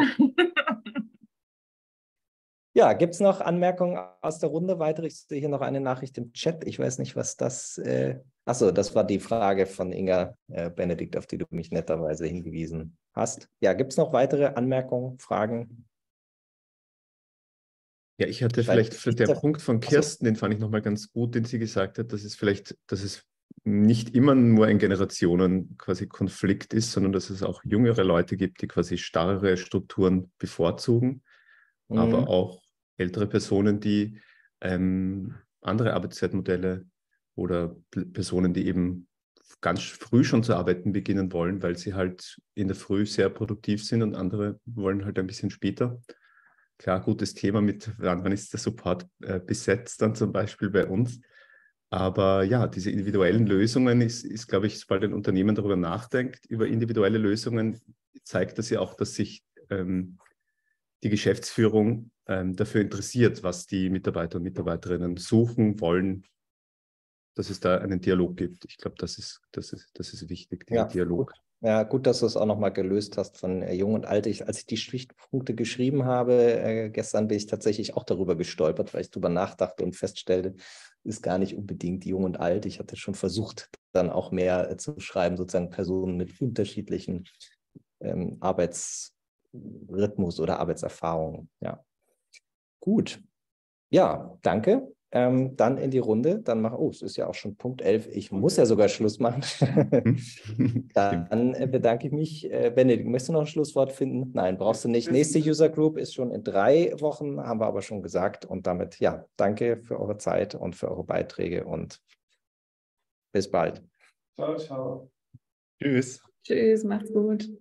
Ja, gibt es noch Anmerkungen aus der Runde? Weitere? Ich sehe hier noch eine Nachricht im Chat. Ich weiß nicht, was das... Äh... Achso, das war die Frage von Inga äh, Benedikt, auf die du mich netterweise hingewiesen hast. Ja, gibt es noch weitere Anmerkungen, Fragen? Ja, ich hatte Ich vielleicht weiß für nicht, den der- Punkt von Achso. Kirsten, den fand ich nochmal ganz gut, den sie gesagt hat, dass es vielleicht, dass es nicht immer nur ein Generationen quasi Konflikt ist, sondern dass es auch jüngere Leute gibt, die quasi starre Strukturen bevorzugen, Mhm. aber auch ältere Personen, die ähm, andere Arbeitszeitmodelle oder P- Personen, die eben ganz früh schon zu arbeiten beginnen wollen, weil sie halt in der Früh sehr produktiv sind und andere wollen halt ein bisschen später. Klar, gutes Thema mit, wann, wann ist der Support äh, besetzt dann zum Beispiel bei uns. Aber ja, diese individuellen Lösungen ist, ist, glaube ich, sobald ein Unternehmen darüber nachdenkt, über individuelle Lösungen, zeigt das ja auch, dass sich ähm, die Geschäftsführung ähm, dafür interessiert, was die Mitarbeiter und Mitarbeiterinnen suchen, wollen, dass es da einen Dialog gibt. Ich glaube, das ist, das ist, das ist wichtig, dieser Ja, Dialog. gut. Ja, gut, dass du es auch nochmal gelöst hast von äh, Jung und Alt. Ich, als ich die Stichpunkte geschrieben habe, äh, gestern bin ich tatsächlich auch darüber gestolpert, weil ich darüber nachdachte und feststellte, ist gar nicht unbedingt Jung und Alt. Ich hatte schon versucht, dann auch mehr äh, zu schreiben, sozusagen Personen mit unterschiedlichen ähm, Arbeitsrhythmus oder Arbeitserfahrungen. Ja, gut. Ja, danke. Ähm, dann in die Runde. Dann mach, oh, es ist ja auch schon Punkt elf. Ich muss ja sogar Schluss machen. Dann äh, bedanke ich mich. Äh, Benedikt, möchtest du noch ein Schlusswort finden? Nein, brauchst du nicht. Nächste User Group ist schon in drei Wochen, haben wir aber schon gesagt. Und damit, ja, danke für eure Zeit und für eure Beiträge und bis bald. Ciao, ciao. Tschüss. Tschüss, macht's gut.